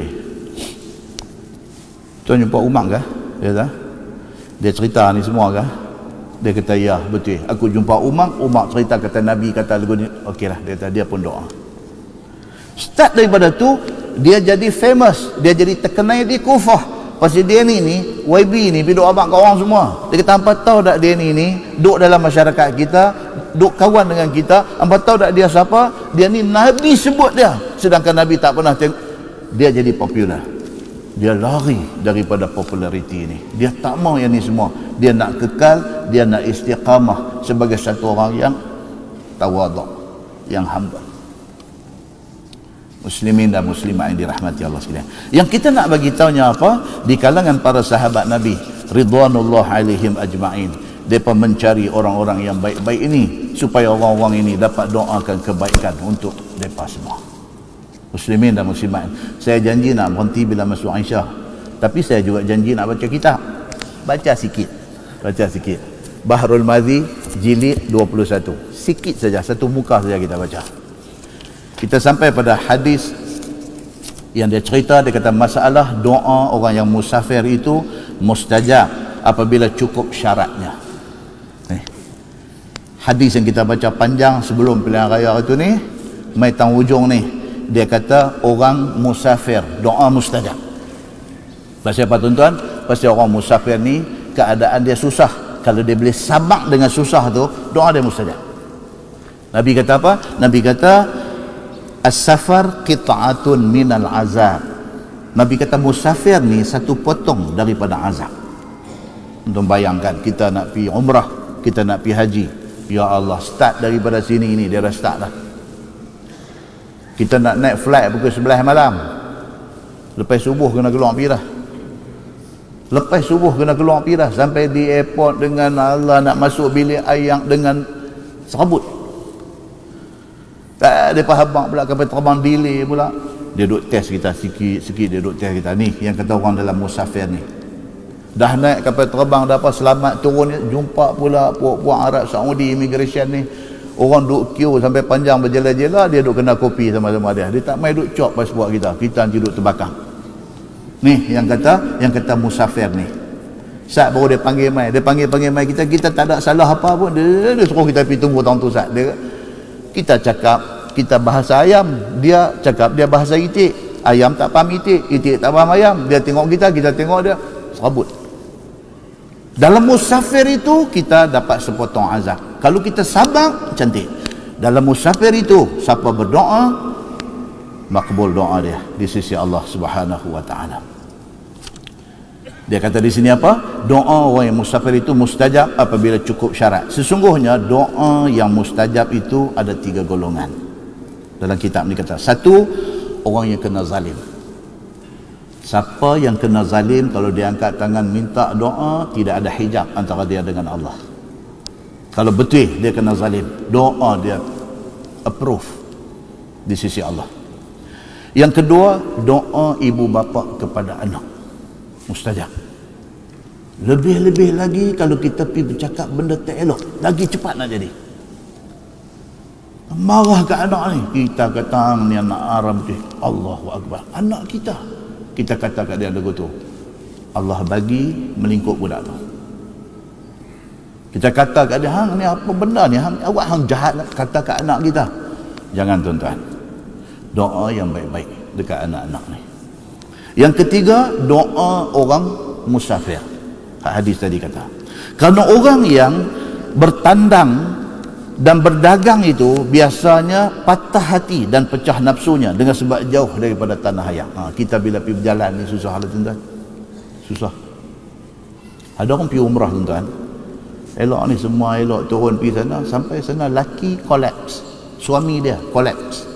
Tuan jumpa Umar ke? Dia kata. Dia cerita ni semua ke? Dia kata, ya betul, aku jumpa Umar cerita kata Nabi kata lagu ni. Okeylah, dia kata, dia pun doa. Start daripada tu, dia jadi famous, dia jadi terkenal di Kufah. Pasal dia ni YB ni pergi doa abang kat orang semua. Dia kata, hampa tahu tak dia ni duduk dalam masyarakat kita, duduk kawan dengan kita, hampa tahu tak dia siapa? Dia ni Nabi sebut dia, sedangkan Nabi tak pernah tengok. Dia jadi popular. Dia lari daripada populariti ini. Dia tak mau yang ni semua. Dia nak kekal, dia nak istiqamah sebagai satu orang yang tawaduk, yang hamba. Muslimin dan muslimat yang dirahmati Allah sekalian. Yang kita nak bagi tahunya apa? Di kalangan para sahabat Nabi ridwanullah alaihim ajma'in, mereka mencari orang-orang yang baik-baik ini supaya orang-orang ini dapat doakan kebaikan untuk mereka semua. Muslimin dan muslimat, saya janji nak berhenti bila masuk Aisyah, tapi saya juga janji nak baca kitab. Baca sikit Bahrul Madhi jilid 21, sikit saja, satu muka saja kita baca. Kita sampai pada hadis yang dia cerita, dia kata masalah doa orang yang musafir itu mustajab apabila cukup syaratnya. Hadis yang kita baca panjang sebelum pilihan raya itu ni, mai tang hujung ni, dia kata orang musafir doa mustajab. Pasal apa tuan-tuan? Pasal orang musafir ni keadaan dia susah, kalau dia boleh sabar dengan susah tu, doa dia mustajab. Nabi kata apa? Nabi kata as-safar qita'atun minal azab. Nabi kata musafir ni satu potong daripada azab. Untuk bayangkan kita nak pergi umrah, kita nak pergi haji, ya Allah, start daripada sini ni dia dah start dah. Kita nak naik flight pukul 11 malam, lepas subuh kena keluar pergi dah. Lepas subuh kena keluar pergi dah, sampai di airport dengan Allah nak masuk bilik ayam dengan serabut. Dia habang pula kapal terbang delay pula. Dia duk test kita sikit-sikit, dia duk test kita ni yang kata orang dalam musafir ni. Dah naik kapal terbang, dah apa selamat turun, jumpa pula puak-puak Arab Saudi immigration ni. Orang duk queue sampai panjang berjela-jela, dia duk kena kopi sama-sama dia. Dia tak main duk cop pasport kita nanti duk terbakar. Ni yang kata musafir ni. Sat baru dia panggil mai, kita tak ada salah apa pun, dia suruh kita pergi tunggu tahun tu sat. Kita cakap kita bahasa ayam, dia cakap dia bahasa itik. Ayam tak faham itik, itik tak faham ayam. Dia tengok kita tengok dia, serabut. Dalam musafir itu kita dapat sepotong azab. Kalau kita sabar, cantik. Dalam musafir itu siapa berdoa, makbul doa dia di sisi Allah Subhanahu wa taala. Dia kata di sini apa? Doa orang yang musafir itu mustajab apabila cukup syarat. Sesungguhnya doa yang mustajab itu ada 3 golongan. Dalam kitab ni kata, 1, orang yang kena zalim. Siapa yang kena zalim, kalau dia angkat tangan minta doa, tidak ada hijab antara dia dengan Allah. Kalau betul dia kena zalim, doa dia approve di sisi Allah. Yang kedua, doa ibu bapa kepada anak, mustajab. Lebih-lebih lagi kalau kita pergi bercakap benda tak elok, lagi cepat nak jadi. Marah ke anak ni, kita kata ni anak Arab tu, Allahu Akbar, anak kita kata kat dia lagu tu, Allah bagi melingkup budak tu. Kita kata kat dia, hang ni apa benda ni, awak hang jahat kata kat anak kita. Jangan tuan-tuan, doa yang baik-baik dekat anak-anak ni. Yang ketiga, doa orang musafir. Hadis tadi kata, kerana orang yang bertandang dan berdagang itu biasanya patah hati dan pecah nafsunya dengan sebab jauh daripada tanah ayam. Kita bila pergi berjalan ni susah lah tuan-tuan, susah. Ada orang pergi umrah tuan-tuan, elok ni semua elok, turun pergi sana, sampai sana laki collapse, suami dia collapse,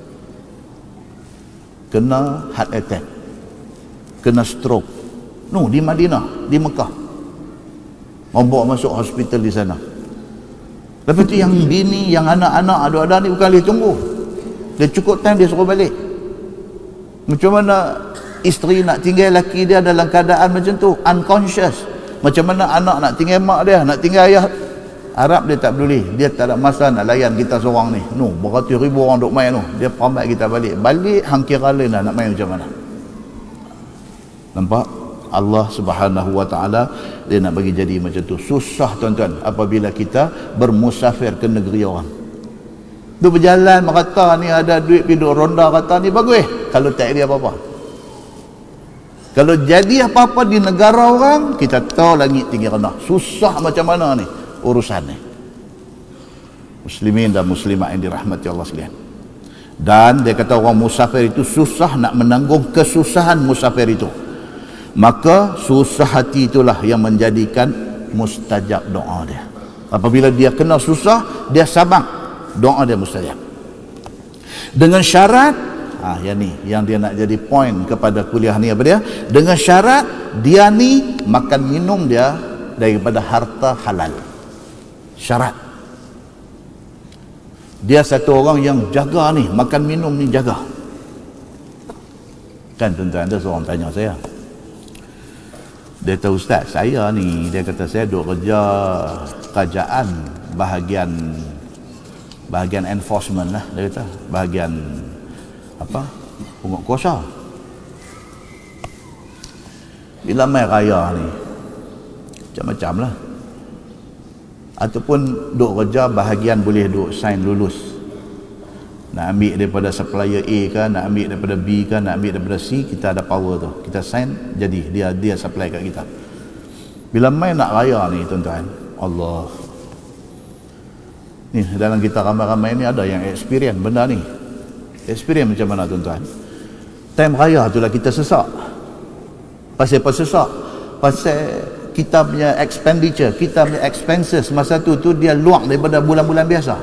kena heart attack, kena stroke. Di Madinah, di Mekah, mau bawa masuk hospital di sana. Lepas tu yang bini, yang anak-anak ada ni bukan boleh tunggu, dia cukup time dia suruh balik. Macam mana isteri nak tinggal laki dia dalam keadaan macam tu, unconscious? Macam mana anak nak tinggal mak dia, nak tinggal ayah? Arab dia tak peduli, dia tak ada masa nak layan kita seorang ni. Beratus ribu orang duk main tu, dia pambat kita balik hang kira lain lah nak main macam mana. Nampak? Allah Subhanahu wa taala dia nak bagi jadi macam tu. Susah tuan-tuan apabila kita bermusafir ke negeri orang. Tu berjalan merata ni ada duit pergi duk ronda, kata ni bagus, kalau tak dia apa-apa. Kalau jadi apa-apa di negara orang, kita tahu langit tinggi rendah. Susah macam mana ni urusan ni. Muslimin dan muslimat yang dirahmati Allah sekalian. Dan dia kata orang musafir itu susah nak menanggung kesusahan musafir itu. Maka susah hati itulah yang menjadikan mustajab doa dia. Apabila dia kena susah, dia sabar, doa dia mustajab. Dengan syarat, yang dia nak jadi point kepada kuliah ni apa dia? Dengan syarat dia ni makan minum dia daripada harta halal. Syarat. Dia satu orang yang jaga ni, makan minum ni jaga. Kan tuan-tuan, ada seorang tanya saya. Dia kata, Ustaz, saya ni, dia kata saya duk kerja kerajaan bahagian enforcement lah, dia kata, bahagian apa? Pungut kuasa. Bila mai raya ni, macam-macam lah. Ataupun duk kerja bahagian boleh duk sign lulus. Nak ambil daripada supplier A ke, nak ambil daripada B ke, nak ambil daripada C, kita ada power tu. Kita sign, jadi dia supply kat kita. Bila mai nak raya ni tuan-tuan, Allah. Ni dalam kita ramai-ramai ni ada yang experience benda ni. Experience macam mana tuan-tuan? Time raya tu lah kita sesak. Pasal apa sesak? Pasal kita punya expenditure, kita punya expenses masa tu dia luang daripada bulan-bulan biasa.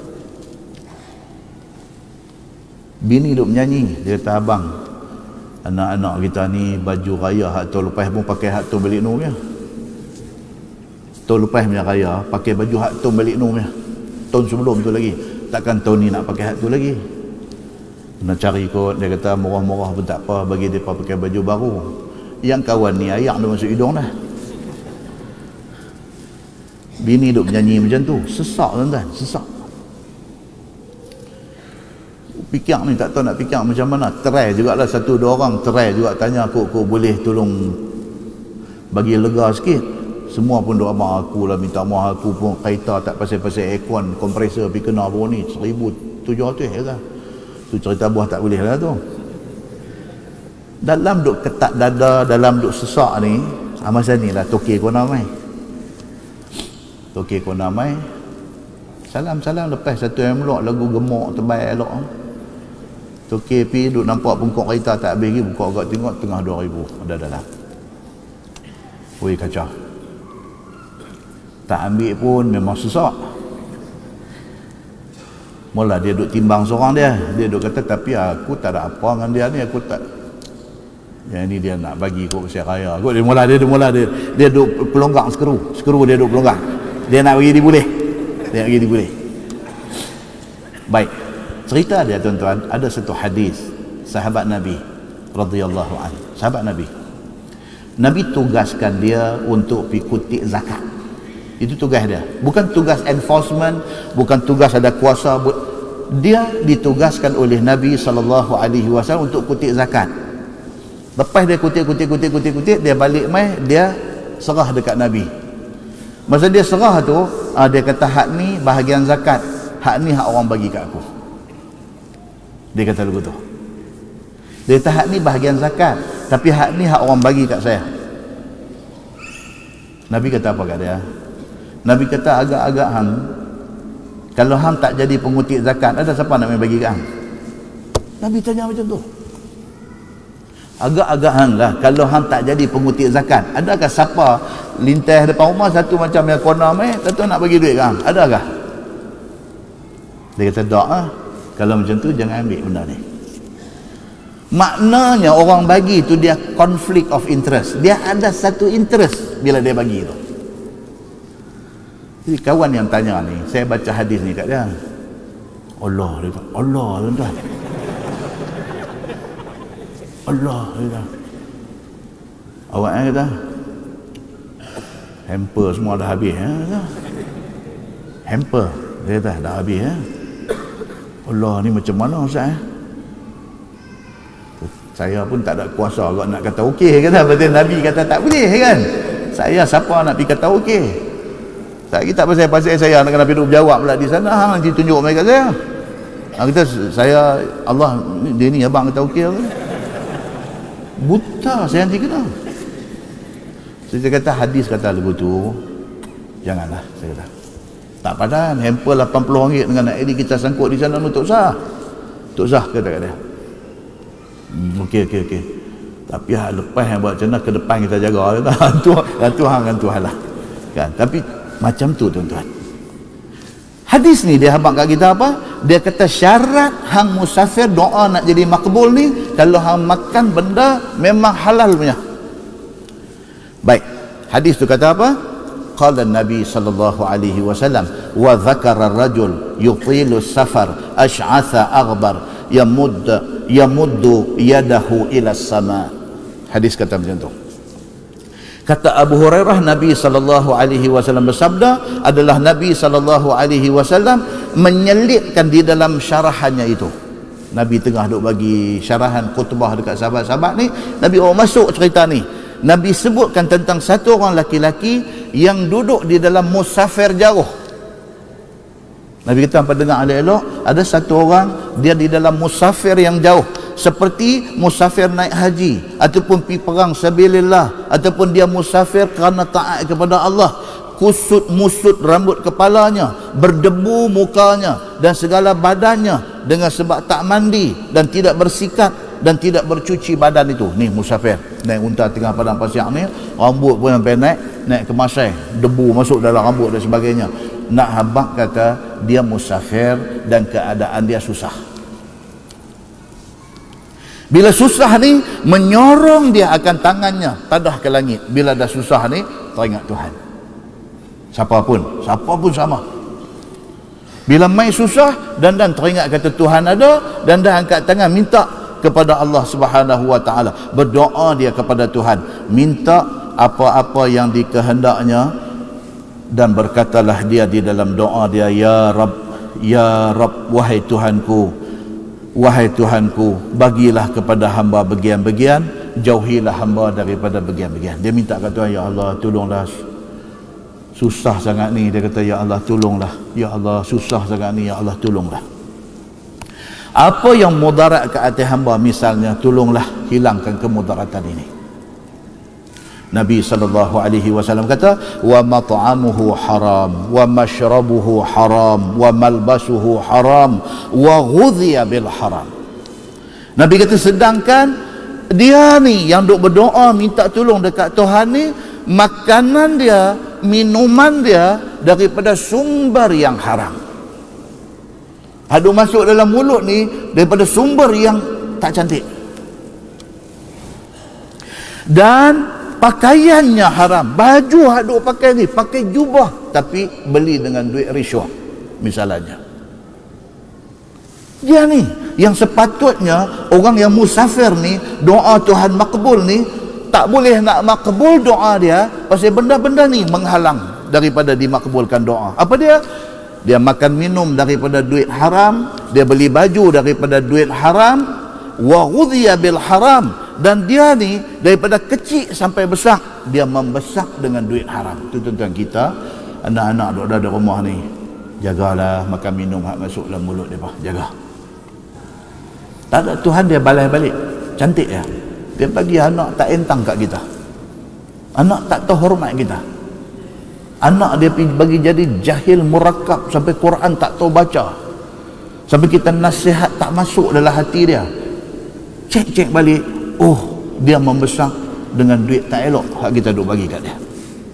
Bini duk menyanyi, dia kata, abang, anak-anak kita ni baju raya hak tahun lepas pun pakai hak tahun balik nur punya. Tahun lepas punya raya pakai baju hak tahun balik nur punya. Tahun sebelum tu lagi, takkan tahun ni nak pakai hak tu lagi. Nak cari kot, dia kata murah-murah pun tak apa, bagi dia pakai baju baru. Yang kawan ni ayak dah masuk hidung dah. Bini duk menyanyi macam tu, sesak tuan-tuan, sesak. Fikir ni tak tahu nak fikir macam mana. Try jugalah, satu dua orang try juga tanya aku boleh tolong bagi lega sikit. Semua pun doa abang aku lah, minta maaf aku pun kaita tak pasal-pasal aircon kompresor pergi kena baru ni 1,700 lah. Tu cerita buah tak boleh lah tu. Dalam duk ketat dada, dalam duk sesak ni, masa ni lah Tokey Kona mai. Tokey Kona mai. Salam-salam lepas satu envelope lagu gemuk tebal elok. Tokey pi duk nampak pungkuk kereta tak habis lagi, buka agak tengok tengah 2,000 ada dalam. Oi kacau. Tak ambil pun memang susah. Mula dia duk timbang seorang dia duk kata, tapi aku tak ada apa dengan dia ni, aku tak. Yang ni dia nak bagi kot usia raya. Kot dia mula dia duk pelonggang skru dia duk pelonggang. Dia nak bagi diboleh. Baik. Cerita dia tuan-tuan, ada satu hadis sahabat Nabi radhiyallahu anhu. Sahabat Nabi tugaskan dia untuk pergi kutip zakat. Itu tugas dia. Bukan tugas enforcement, bukan tugas ada kuasa. Dia ditugaskan oleh Nabi SAW untuk kutip zakat. Lepas dia kutip, dia balik mai, dia serah dekat Nabi. Masa dia serah tu, dia kata, hak ni bahagian zakat, hak ni hak orang bagi kat aku. Dia kata begitu. Dia kata, hak ni bahagian zakat, tapi hak ni hak orang bagi kat saya. Nabi kata apa kat dia? Nabi kata, agak-agak hang, kalau hang tak jadi pengutip zakat, ada siapa nak bagi kat hang? Nabi tanya macam tu. Agak-agak hang lah, kalau hang tak jadi pengutip zakat, adakah siapa lintas depan rumah satu macam yang kona mai, satu nak bagi duit kat hang? Adakah? Dia kata, tak lah. Kalau macam tu jangan ambil benda ni. Maknanya orang bagi tu dia conflict of interest. Dia ada satu interest bila dia bagi tu. Jadi kawan yang tanya ni, saya baca hadis ni kat dia. Allah, dia kata, Allah tuan-tuan. Allah, dia kata. Awak kata, hamper semua dah habis. Hamper, dia kata, dah habis. Allah ni macam mana Ustaz? Saya pun tak ada kuasa agak nak kata okey, kata betul. Nabi kata tak boleh kan. Saya siapa nak pergi kata okey? Tak kita pasal saya nak kena duduk berjawab pula di sana. Hang nanti tunjuk mereka saya. Kita saya Allah dia ni abang kata okey ke? Buta saya nanti kena. Saya kata hadis kata lagu tu janganlah, saya kata. Tak padan, hamper RM80 dengan nak edit kita sangkut di sana, tak usah. Tak usah, kata dia. Okey. Tapi lepas yang buat macam mana, ke depan kita jaga. Hantu halah. Kan? Tapi macam tu tuan-tuan. Hadis ni dia habaq kat kita apa? Dia kata syarat hang musafir doa nak jadi makbul ni, kalau hang makan benda memang halal punya. Baik. Hadis tu kata apa? qala Nabi sallallahu alaihi wasallam wa dzakara ar-rajul yutilu safar ash'atha aghbar yamuddu yadahu ila sama. Hadis kata macam tu. Kata Abu Hurairah, Nabi sallallahu alaihi wasallam bersabda, adalah Nabi sallallahu alaihi wasallam menyelitkan di dalam syarahannya itu. Nabi tengah duk bagi syarahan khutbah dekat sahabat-sahabat ni, Nabi masuk cerita ni. Nabi sebutkan tentang satu orang laki-laki yang duduk di dalam musafir jauh. Nabi kata, apa dengar elok-elok, ada satu orang dia di dalam musafir yang jauh, seperti musafir naik haji ataupun pergi perang sabilillah, ataupun dia musafir kerana taat kepada Allah. Kusut musut rambut kepalanya, berdebu mukanya dan segala badannya dengan sebab tak mandi dan tidak bersikat dan tidak bercuci badan itu. Ni musafir naik unta tengah padang pasir ni, rambut pun sampai naik ke masai, debu masuk dalam rambut dan sebagainya. Nak habaq kata dia musafir dan keadaan dia susah. Bila susah ni, menyorong dia akan tangannya tadah ke langit. Bila dah susah ni, teringat Tuhan. Siapa pun sama. Bila mai susah, dan teringat kata Tuhan ada, dan angkat tangan minta kepada Allah Subhanahu wa taala. Berdoa dia kepada Tuhan, minta apa-apa yang dikehendaknya, dan berkatalah dia di dalam doa dia, ya Rabb, wahai Tuhanku, bagilah kepada hamba bagian-bagian, jauhilah hamba daripada bagian-bagian. Dia minta kat Tuhan, ya Allah tolonglah, susah sangat ni. Dia kata, ya Allah tolonglah, ya Allah susah sangat ni, ya Allah tolonglah. Apa yang mudarat ke atas hamba, misalnya, tolonglah hilangkan kemudaratan ini. Nabi SAW kata, wa mat'amuhu haram, wa mashrabuhu haram, wa malbasuhu haram, wa ghudhiya bil haram. Nabi kata, sedangkan dia ni yang duk berdoa minta tolong dekat Tuhan ni, makanan dia, minuman dia daripada sumber yang haram. Haduk masuk dalam mulut ni daripada sumber yang tak cantik. Dan pakaiannya haram. Baju haduk pakai ni, pakai jubah tapi beli dengan duit riswah misalnya. Dia ni yang sepatutnya orang yang musafir ni, doa Tuhan makbul ni, tak boleh nak makbul doa dia pasal benda-benda ni menghalang daripada dimakbulkan doa. Apa dia? Dia makan minum daripada duit haram, dia beli baju daripada duit haram, wa ghudhiya bil haram, dan dia ni daripada kecil sampai besar dia membesar dengan duit haram. Tu tuan-tuan kita, anak-anak duk ada rumah ni, jagalah makan minum hak masuk dalam mulut depa, jaga. Tak ada, Tuhan dia balas balik. Cantik ya. Dia bagi anak tak entang kat kita. Anak tak tahu hormat kita. Anak dia bagi jadi jahil murakkab sampai Quran tak tahu baca. Sampai kita nasihat tak masuk dalam hati dia. Cek balik, oh dia membesar dengan duit tak elok hak kita duk bagi kat dia.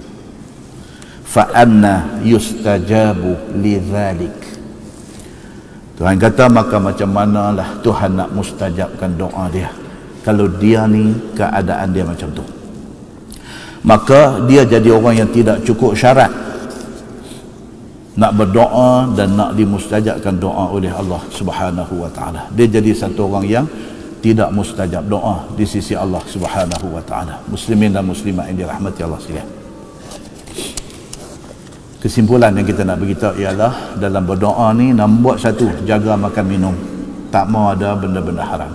Fa anna yustajabu lidzalik. Tuhan kata, maka macam manalah Tuhan nak mustajabkan doa dia kalau dia ni keadaan dia macam tu. Maka dia jadi orang yang tidak cukup syarat nak berdoa dan nak dimustajabkan doa oleh Allah Subhanahu wa taala. Dia jadi satu orang yang tidak mustajab doa di sisi Allah Subhanahu wa taala. Muslimin dan muslimat yang dirahmati Allah sekalian. Kesimpulan yang kita nak beritahu ialah dalam berdoa ni nombor satu, jaga makan minum. Tak mau ada benda-benda haram.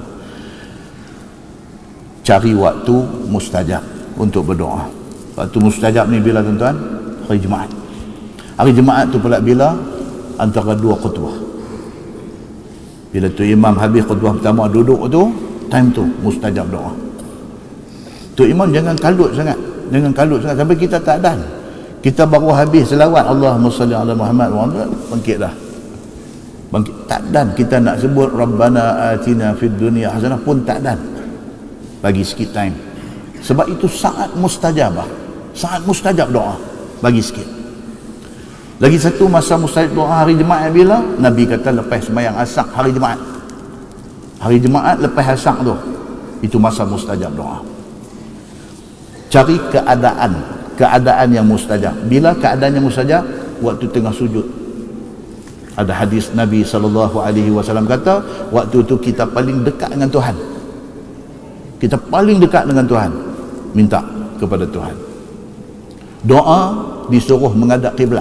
Cari waktu mustajab untuk berdoa. Waktu mustajab ni bila tuan-tuan? Hari Jumaat. Hari Jumaat tu pula bila? Antara dua khutbah. Bila tu imam habis khutbah pertama, duduk tu, time tu mustajab doa. Tu imam jangan kalut sangat. Sampai kita tak dan. Kita baru habis selawat Allahumma salli ala Muhammad wa bangkit dah. Bangkit tak dan, kita nak sebut Rabbana atina fid dunya hasanah pun tak dan. Bagi sikit time. Sebab itu saat mustajabah, saat mustajab doa, bagi sikit. Lagi satu masa mustajab doa hari Jumaat bila? Nabi kata lepas sembahyang asar hari Jumaat. Hari Jumaat lepas asar tu, itu masa mustajab doa. Cari keadaan keadaan yang mustajab. Bila keadaan yang mustajab? Waktu tengah sujud. Ada hadis Nabi SAW kata, waktu itu kita paling dekat dengan Tuhan. Kita paling dekat dengan Tuhan. Minta kepada Tuhan. Doa disuruh menghadap kiblat.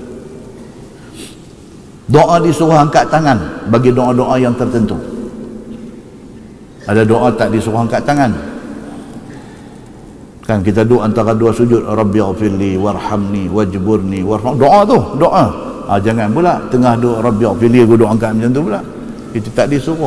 Doa disuruh angkat tangan bagi doa-doa yang tertentu. Ada doa tak disuruh angkat tangan. Kan kita doa antara dua sujud, Rabbighfirli warhamni wajburni warham. Doa tu, doa. Jangan pula tengah doa Rabbighfirli aku doa angkat macam tu pula. Itu tak disuruh.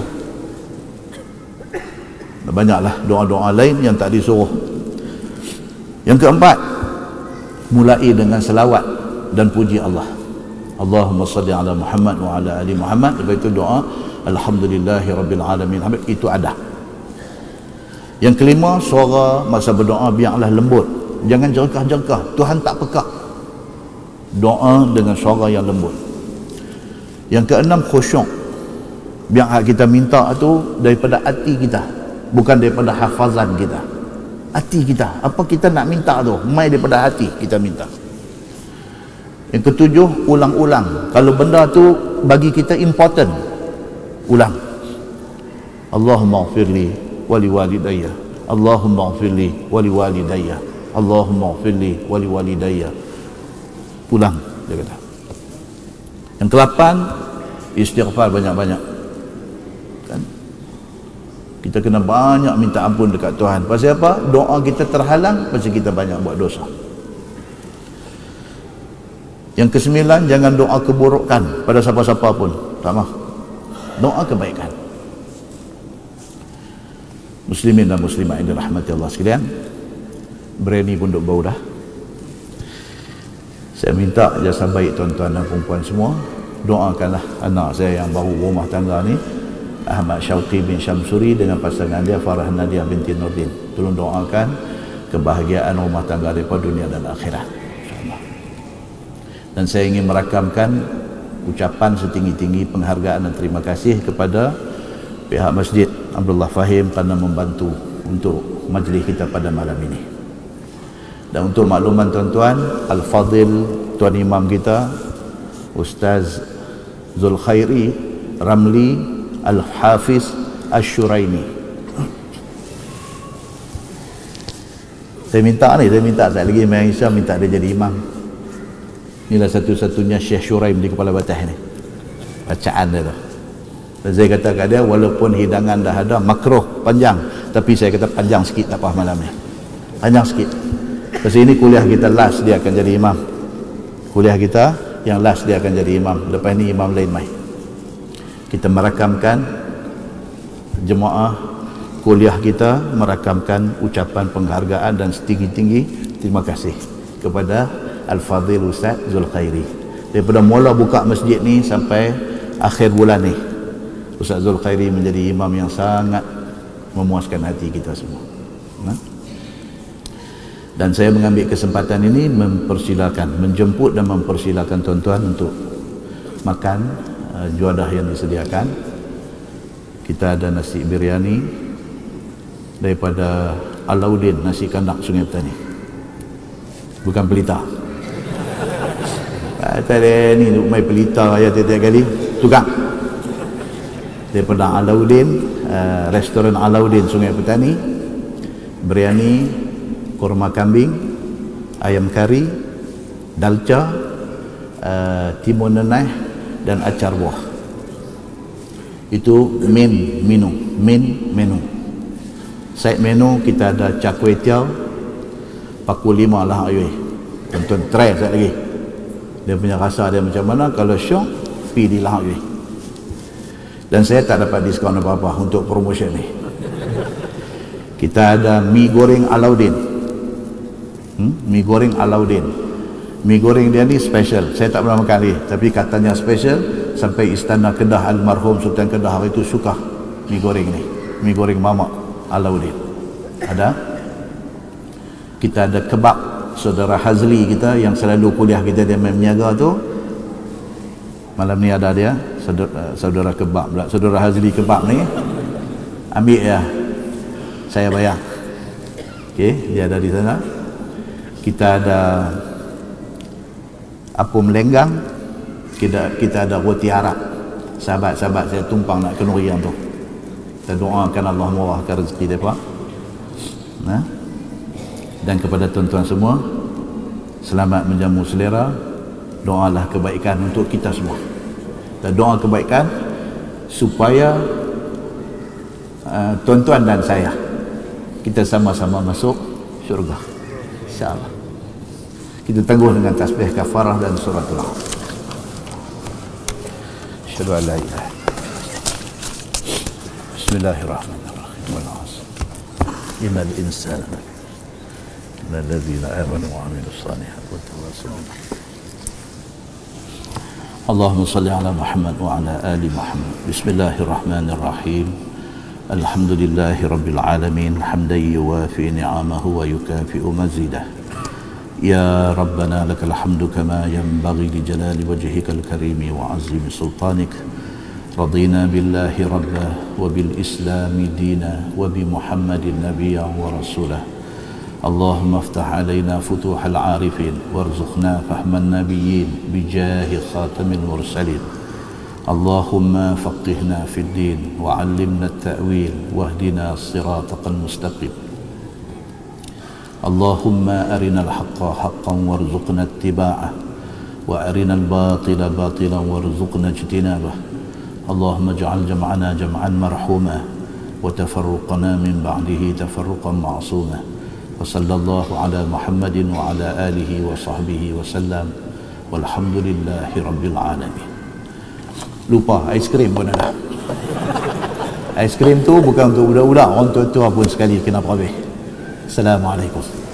Banyaklah doa-doa lain yang tak disuruh. Yang keempat, mulai dengan selawat dan puji Allah. Allahumma salli ala Muhammad wa ala ali Muhammad. Lepas itu doa Alhamdulillahi Rabbil Alamin. Itu ada. Yang kelima, suara masa berdoa biarlah lembut. Jangan jerkah-jerkah. Tuhan tak pekak. Doa dengan suara yang lembut. Yang keenam, khusyuk. Biar kita minta tu daripada hati kita, bukan daripada hafazan kita. Hati kita, apa kita nak minta tu, mai daripada hati kita minta. Yang ketujuh, ulang-ulang. Kalau benda tu bagi kita important, ulang. Allahumma ghfirli wali walidayya, Allahumma ghfirli wali walidayya, Allahumma ghfirli wali walidayya. Ulang, dia kata. Yang ke-8, istighfar banyak-banyak. Kan? Kita kena banyak minta ampun dekat Tuhan. Pasal apa? Doa kita terhalang pasal kita banyak buat dosa. Yang ke-9, jangan doa keburukan pada siapa-siapa pun. Tak mahu. Doa kebaikan. Muslimin dan muslimat yang dirahmati Allah sekalian, berani pun duk bau dah. Saya minta jasa baik tuan-tuan dan perempuan semua, doakanlah anak saya yang baru rumah tangga ni, Ahmad Syauqi bin Syamsuri dengan pasangan dia Farah Nadia binti Nurdin. Tolong doakan kebahagiaan rumah tangga mereka dunia dan akhirat, insyaAllah. Dan saya ingin merakamkan ucapan setinggi-tinggi penghargaan dan terima kasih kepada pihak Masjid Abdullah Fahim kerana membantu untuk majlis kita pada malam ini. Dan untuk makluman tuan-tuan, Al-Fadil Tuan Imam kita Ustaz Zulkhairi Ramli Al-Hafiz Ash-Shuraimi. Saya minta tak lagi Mayang Isa minta dia jadi imam. Inilah satu-satunya Syekh Shuraim di Kepala Batas ni. Bacaan dia tu. Dan saya kata kat dia, walaupun hidangan dah ada, makruh panjang, tapi saya kata panjang sikit tak apa malam ni. Panjang sikit. Pasal ini kuliah kita last dia akan jadi imam. Kuliah kita yang last dia akan jadi imam. Lepas ni imam lain mai. Kita merakamkan jemaah kuliah kita, merakamkan ucapan penghargaan dan setinggi-tinggi terima kasih kepada Al-Fadhil Ustaz Zulkhairi. Daripada mula buka masjid ni sampai akhir bulan ni, Ustaz Zulkhairi menjadi imam yang sangat memuaskan hati kita semua. Dan saya mengambil kesempatan ini menjemput dan mempersilakan tuan-tuan untuk makan juadah yang disediakan. Kita ada nasi biryani daripada Alauddin, nasi kandak Sungai Petani, bukan pelita. Tadi ni mai pelita ya tiap-tiap kali tukang. Daripada Alauddin, restoran Alauddin Sungai Petani, biryani, kurma kambing, ayam kari, dalca, timun neneh dan acar buah. Itu main menu. Side menu kita ada cak kuih tiaw, paku 5 lah ayuh. Tuan-tuan try sekali lagi. Dia punya rasa dia macam mana, kalau syok pergi di lah ayuh. Dan saya tak dapat diskaun apa-apa untuk promotion ni. Kita ada mi goreng Alauddin. Mi goreng Alauddin. Mi goreng dia ni special. Saya tak pernah makan lagi, tapi katanya special. Sampai istana Kedah almarhum Sultan Kedah hari itu suka mi goreng ni. Mi goreng mamak Alauddin. Ada. Kita ada kebab saudara Hazli kita yang selalu kuliah kita dia menjaga tu. Malam ni ada dia, saudara kebab pula. Saudara Hazli kebab ni ambil ya. Saya bayar. Okey, dia ada di sana. kita ada apung melenggang, kita ada roti Arab. Sahabat-sahabat saya tumpang nak kenuri yang tu. Kita doakan Allah murahkan rezeki mereka. Nah. Dan kepada tuan-tuan semua, selamat menjamu selera. Doalah kebaikan untuk kita semua. Dan doa kebaikan supaya tuan-tuan dan saya kita sama-sama masuk syurga, insyaAllah. Kita tangguh dengan tasbih kafarah dan suratul Al. Asyhadu an la ilaha illallah. Bismillahirrahmanirrahim. Wal 'asr. Innal insana ladzina amanu wa 'amilus salihati wa tawassaw bil haqqi. Allahumma salli ala Muhammad wa ala ali Muhammad. Bismillahirrahmanirrahim. Alhamdulillahi rabbil alamin, hamdan yuwafi ni'amahu wa yukafi'u mazidah. Ya Rabbana lakal hamdu kama yanbaghi li jalali wajhikal karimi wa azimi sultanik. Radina billahi rabba wa bil islami dina wa bi Muhammadin nabiyya wa rasulah. Allahumma aftah alaina futuhal arifin warzuqna fahman nabiyyin bijahi khatamil mursalin. Allahumma faqihna fid din wa 'allimna at-ta'wil wahdina as-siratal mustaqim. Allahumma arinal haqqa haqqan warzuqna ittiba'ah wa arinal batila batilan warzuqna ijtinabah. Allahumma ij'al jam'ana jam'an marhuma wa tafarruqana min ba'dihi tafarruqan ma'suma. Wa sallallahu ala Muhammadin wa ala alihi wa sahbihi wa sallam. Walhamdulillahi rabbil alamin. Lupa aiskrim pun ada. Aiskrim tu bukan untuk budak-budak, orang tua-tua pun sekali kena perhabis. Assalamualaikum.